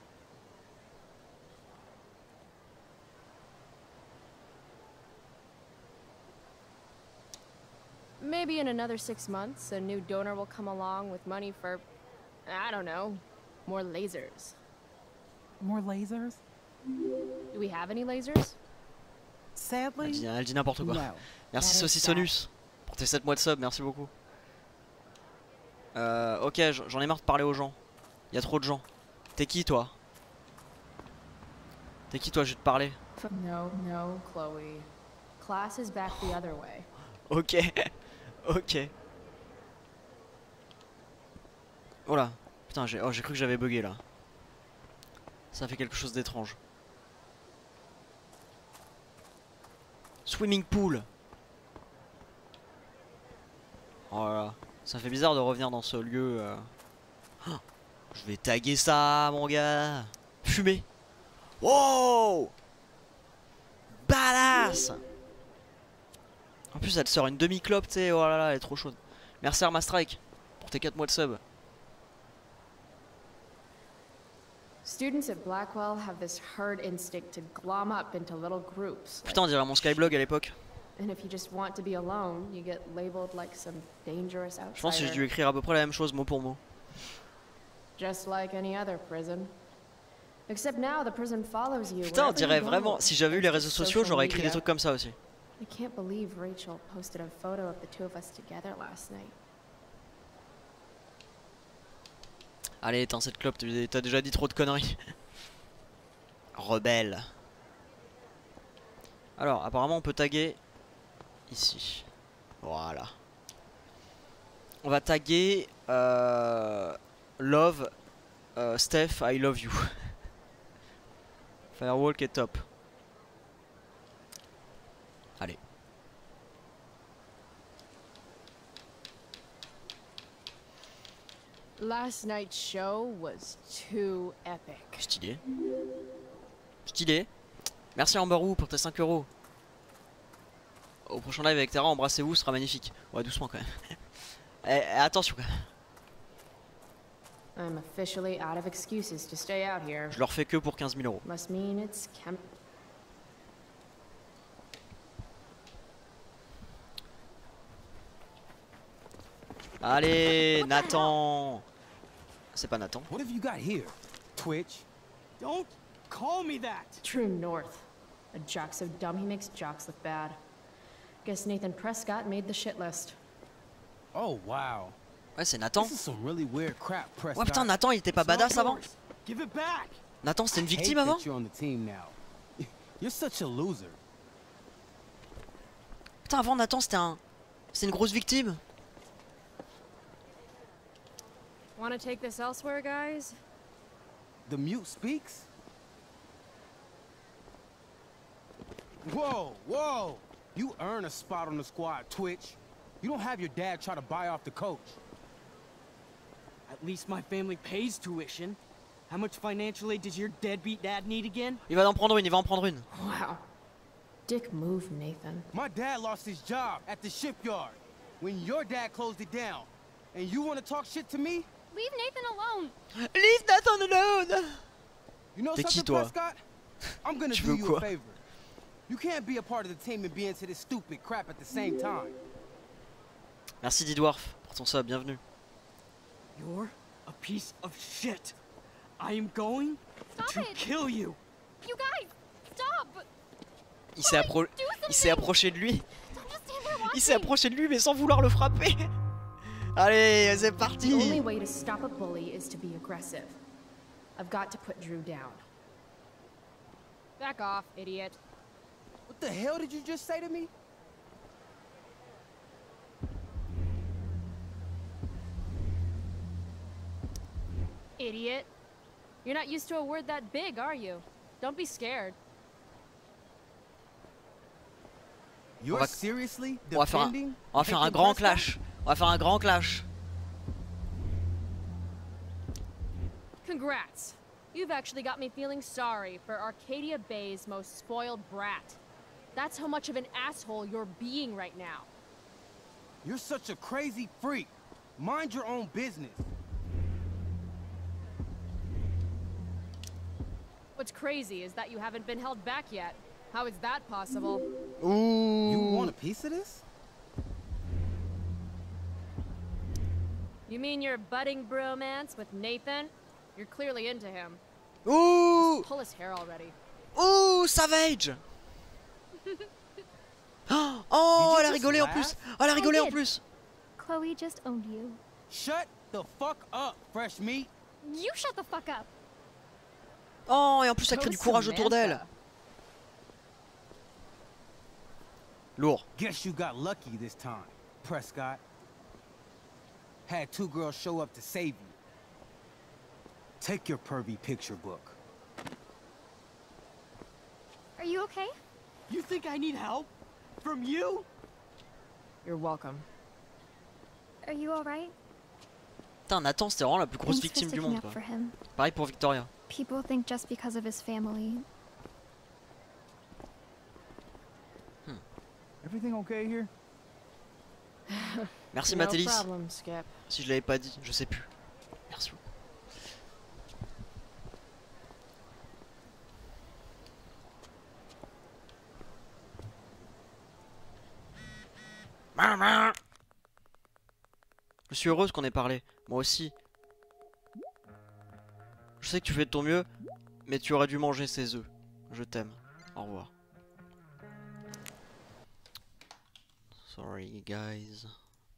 Maybe in another six months, a new donor will come along with money for, I don't know, more lasers. More lasers? Do we have any lasers? Sadly, Elle dit, elle dit n'importe quoi. no. Merci That is Saucissonus pour tes sept mois de sub, merci beaucoup. Euh, ok, j'en ai marre de parler aux gens. Il y a trop de gens. T'es qui toi? T'es qui toi, je vais te parler. No, no, Chloe. Class is back the other way. Ok, ok. Oh là, putain, j'ai oh, j'ai cru que j'avais bugué là. Ça fait quelque chose d'étrange. Swimming pool. Oh là là, ça fait bizarre de revenir dans ce lieu. Euh... Oh, je vais taguer ça, mon gars. Fumer. Wow. Badass. En plus, elle sort une demi-clope, tu sais. Oh là là, elle est trop chaude. Merci Arma Strike pour tes quatre mois de sub. Students at Blackwell have this herd instinct to glom up into little groups. Putain, on dirait mon Skyblog à l'époque. And if you just want to be alone, you get labeled like some dangerous outsider. Je pense que j'ai dû écrire à peu près la même chose mot pour mot. Just like any other prison. Except now the prison follows you. Putain, on wherever dirait you go. vraiment. Si j'avais eu les réseaux sociaux, Social j'aurais écrit des media. trucs comme ça aussi. I can't believe Rachel posted a photo of the two of us together last night. Allez, éteins cette clope, t'as déjà dit trop de conneries. Rebelle. Alors, apparemment, on peut taguer ici. Voilà. On va taguer euh, Love euh, Steph, I love you. Firewalk est top. Allez. Last night's show was too epic. Stylé. Stylé. Merci Amberou pour tes cinq euros. Au prochain live avec Terra, embrassez-vous, ce sera magnifique. Ouais, doucement quand même. eh, eh, attention quand même. I'm officially out of excuses to stay out here. Je leur fais que pour quinze mille euros. Must mean it's camp. Allez, Nathan. C'est pas Nathan. What have you got here? Twitch? Don't call me that. True North. A jock so dumb he makes jocks look bad. Guess Nathan Prescott made the shit list. Oh wow. Ouais, c'est Nathan. This is some really weird crap, Prescott. Ouais, putain, Nathan, il était pas badass avant? Give it back. Nathan, c'était une I hate victime avant? that you're on the team now. You're such a loser. Putain, avant Nathan, c'était un. C'est une grosse victime. Wanna take this elsewhere, guys? The mute speaks? Whoa, whoa! You earn a spot on the squad, Twitch. You don't have your dad try to buy off the coach. At least my family pays tuition. How much financial aid does your deadbeat dad need again? Il va en prendre une, il va en prendre une. Wow. Dick move, Nathan. My dad lost his job at the shipyard when your dad closed it down. And you want to talk shit to me? Leave Nathan alone. Leave Nathan alone. You know T'es qui, something, toi? Prescott? I'm gonna Tu do veux you quoi? a favor. You can't be a part of the team and be into this stupid crap at the same time. Merci Didwarf pour ton sub, bienvenue. You're a piece of shit. I am going Stop to it. kill you. You guys, stop. Il s'est appro... il s'est approché de lui. Don't just stand there watching. Il s'est approché de lui mais sans vouloir le frapper. Allez, c'est parti. The only way to stop a bully is to be aggressive. I've got to put Drew down. Back off, idiot. What the hell did you just say to me? Idiot. You're not used to a word that big, are you? Don't be scared. On va, on va faire un, on va faire un grand clash. On va faire un grand clash. Congrats. You've actually got me feeling sorry for Arcadia Bay's most spoiled brat. That's how much of an asshole you're being right now. You're such a crazy freak. Mind your own business. What's crazy is that you haven't been held back yet. How is that possible? Ooh. You want a piece of this? You mean your budding bromance with Nathan? You're clearly into him. Ooh. Just pull his hair already. Ooh, savage. Oh, elle a rigolé en plus. Oh, elle a rigolé en plus. Chloe just owned you. Shut the fuck up, fresh meat. You shut the fuck up. Oh, et en plus ça crée du courage autour d'elle. Lourd. Guess you got lucky this time, Prescott. Had two girls show up to save you. Take your pervy picture book. Are you okay? You think I need help? From you? You're welcome. Are you alright? Putain, Nathan, c'était vraiment la plus grosse victime du monde, quoi. Pareil pour Victoria. People think just because of his family. Hmm. Everything okay here? Merci No Matélis. problem, Skip. Si je l'avais pas dit, je sais plus. Merci beaucoup. Je suis heureuse qu'on ait parlé. Moi aussi. Je sais que tu fais de ton mieux, mais tu aurais dû manger ces œufs. Je t'aime. Au revoir. Sorry guys.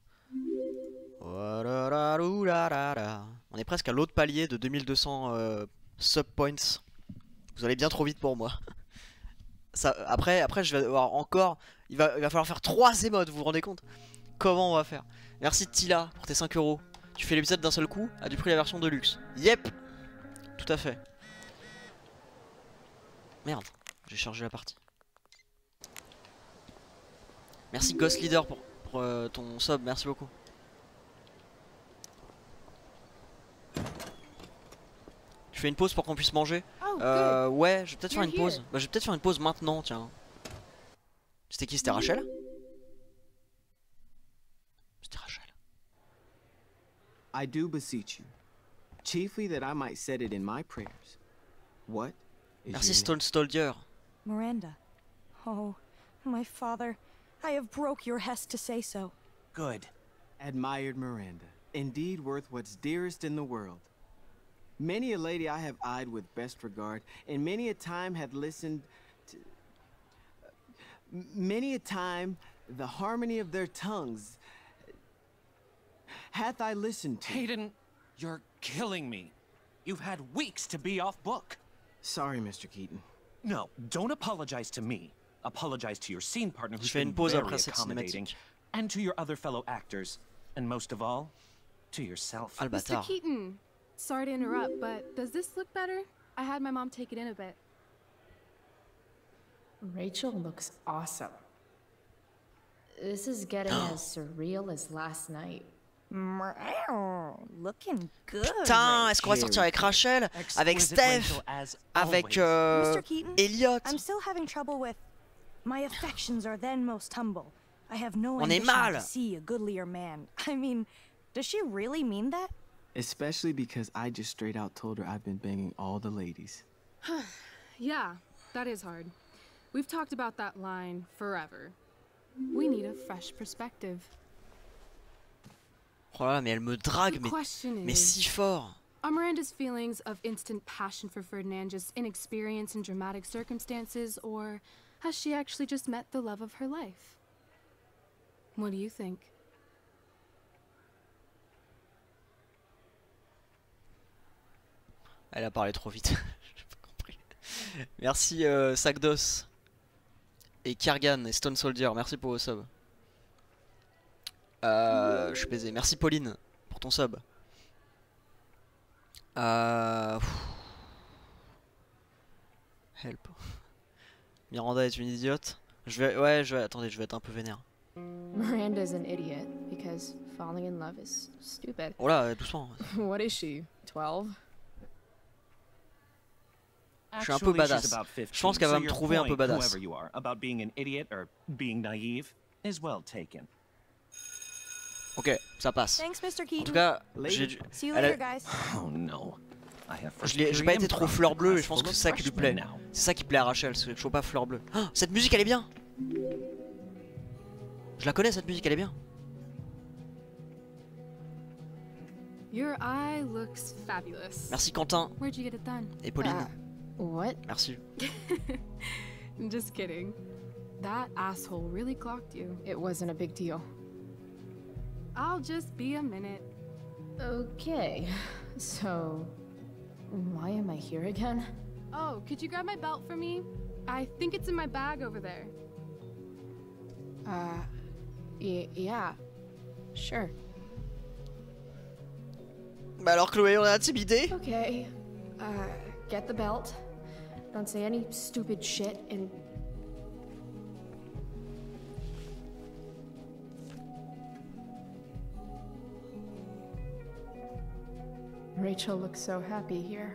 On est presque à l'autre palier de deux mille deux cents euh, sub-points. Vous allez bien trop vite pour moi. Ça, après, après, je vais avoir encore... Il va, il va falloir faire trois émotes, vous vous rendez compte? Comment on va faire? Merci Tila pour tes cinq euros. Tu fais l'épisode d'un seul coup, a du prix la version de luxe. Yep. Tout à fait. Merde, j'ai chargé la partie. Merci Ghost Leader pour, pour euh, ton sub, merci beaucoup. Tu fais une pause pour qu'on puisse manger? Oh, euh, good. Ouais, je vais peut-être faire You're une pause. here. Bah, je vais peut-être faire une pause maintenant, tiens. C'était qui? C'était Rachel? C'était Rachel. I do beseech you, chiefly that I might set it in my prayers. What is Merci your Stone Soldier. Miranda. Oh, my father. I have broke your hest to say so. Good. Admired Miranda, indeed worth what's dearest in the world. Many a lady I have eyed with best regard, and many a time had listened to... uh, many a time the harmony of their tongues hath I listened to. Hayden, you're killing me. You've had weeks to be off book. Sorry, Mister Keaton. No, don't apologize to me. Apologize to your scene partner who's Je fais been une pause very après cette accommodating, cinématique. and to your other fellow actors, and most of all, to yourself. Ah, le Mister bâtard. Keaton, sorry to interrupt, but does this look better? I had my mom take it in a bit. Rachel looks awesome. This is getting as surreal as last night. Looking good. Putain, est-ce qu'on va sortir avec Rachel, avec Steph, avec euh, Mister Keaton, Elliot? I'm still having trouble with. My affections are then most humble. I have no On est ambition mal. to see a goodlier man. I mean, does she really mean that? Especially because I just straight out told her I've been banging all the ladies. Yeah, that is hard. We've talked about that line forever. We need a fresh perspective. Oh là là, mais elle me drague, The mais, question mais is, si fort. Are Miranda's feelings of instant passion for Ferdinand just inexperience in dramatic circumstances, or has she actually just met the love of her life? What do you think? Elle a parlé trop vite. J'ai pas compris. Merci euh, Sagdos et Kergan et Stone Soldier. Merci pour vos subs. Euh, je suis baisé. Merci Pauline pour ton sub. Euh... Help. Miranda est une idiote. Je vais, ouais, je vais, attendez, je vais être un peu vénère. Miranda's an idiot because falling in love is stupid. Oh là, doucement. What is she, twelve? Je suis un peu badass. Je pense qu'elle va me trouver un peu badass. Ok, ça passe. Thanks, Mister En Keaton. tout cas, j'ai dû... See you elle a- later, guys. Oh no. I have Je l'ai- j'ai pas été trop fleur bleue et je pense que c'est ça qui lui plaît. C'est ça qui plaît à Rachel, c'est que je suis pas fleur bleue. Oh, cette musique elle est bien. Je la connais cette musique, elle est bien. Your eye looks fabulous. Merci Quentin Where'd you get it done? et Pauline. Uh, what? Merci. Just kidding. That asshole really clocked you. It wasn't a big deal. I'll just be a minute. Okay, so why am I here again? Oh, could you grab my belt for me? I think it's in my bag over there. Uh, y yeah, sure. Bah alors Chloé, on est intimidé. Okay, uh, get the belt. Don't say any stupid shit and... Rachel looks so happy here.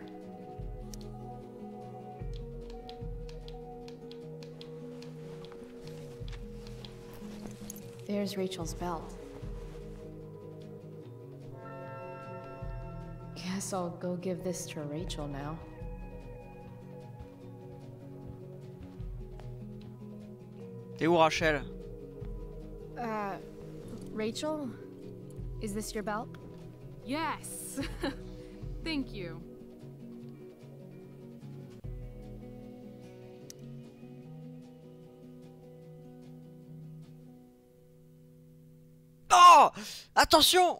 There's Rachel's belt. Guess I'll go give this to Rachel now. T'es où Rachel? Uh, Rachel? Is this your belt? Yes. Thank you. Oh! Attention!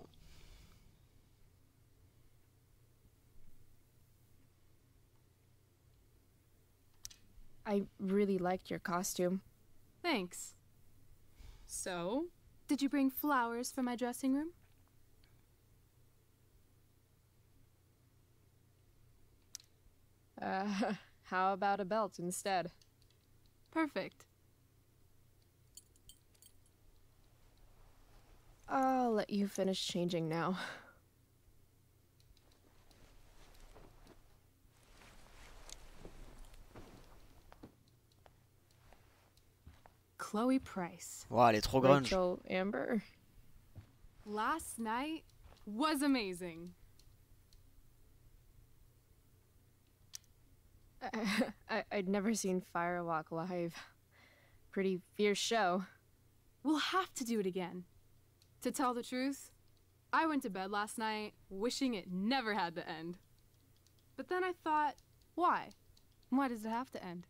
I really liked your costume. Thanks. So, did you bring flowers for my dressing room? Uh, how about a belt instead? Perfect. I'll let you finish changing now. Chloe Price. Wow, elle est trop grunge. Rachel Amber. Last night was amazing. I I'd never seen Firewalk live. Pretty fierce show. We'll have to do it again. To tell the truth, I went to bed last night wishing it never had to end. But then I thought, why? Why does it have to end?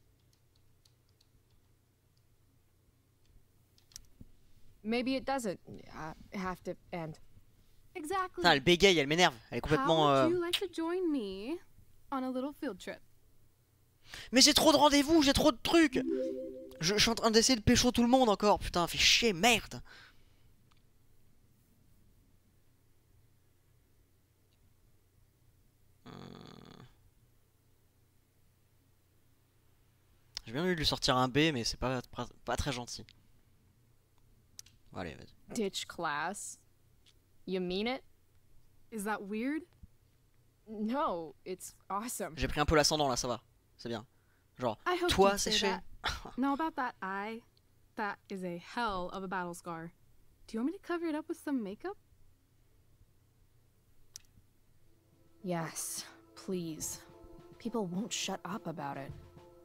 Maybe it doesn't uh, have to end. Exactly. Putain, elle bégaye, elle m'énerve. Elle est complètement... How euh, would you like to join me on a little field trip? Mais j'ai trop de rendez-vous, j'ai trop de trucs. Je, je suis en train d'essayer de pécho tout le monde encore. Putain, fais chier, merde. J'ai bien voulu lui sortir un B, mais c'est pas, pas, pas très gentil. Bon, allez, vas-y. Ditch class. You mean it? Is that weird? No, it's awesome. J'ai pris un peu l'ascendant là, ça va. C'est bien. Genre, I hope toi you'd say séché. that. Now about that eye, that is a hell of a battle scar. Do you want me to cover it up with some makeup? Yes, please. People won't shut up about it.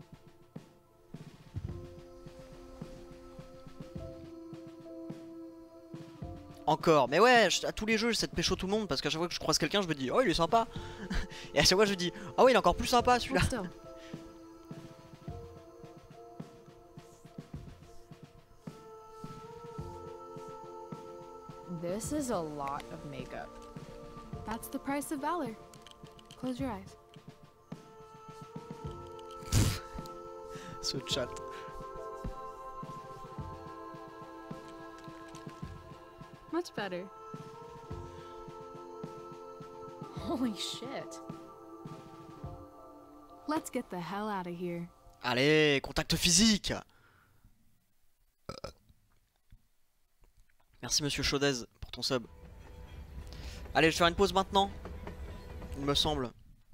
Encore, mais ouais, je- à tous les jeux j'essaie de pécho tout le monde parce qu'à chaque fois que je croise quelqu'un je me dis oh il est sympa. Et à chaque fois je me dis oh oui il est encore plus sympa celui-là. Hold still. This is a lot of makeup. That's the price of valor. Close your eyes. Ce chat. Much better. Holy shit. Let's get the hell out of here. Allez, contact physique. Merci monsieur Chaudez pour ton sub. Allez, je vais faire une pause maintenant. Il me semble.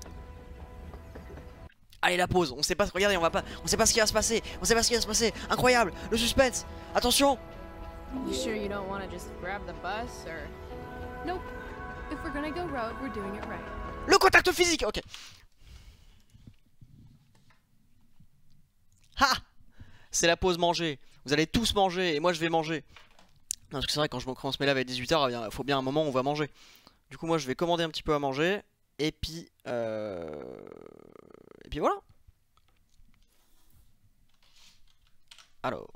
Allez, la pause. On sait pas, regardez, on va pas, on sait pas ce qui va se passer. On sait pas ce qui va se passer. Incroyable, le suspense. Attention. You sure you don't want to just grab the bus or? Nope. If we're gonna go road, we're doing it right. Le contact physique, ok. Ha! C'est la pause manger. Vous allez tous manger et moi je vais manger. Non, parce que c'est vrai, quand je commence mes lives à dix-huit heures, il faut bien un moment où on va manger. Du coup, moi je vais commander un petit peu à manger. Et puis, euh... et puis voilà. Alors.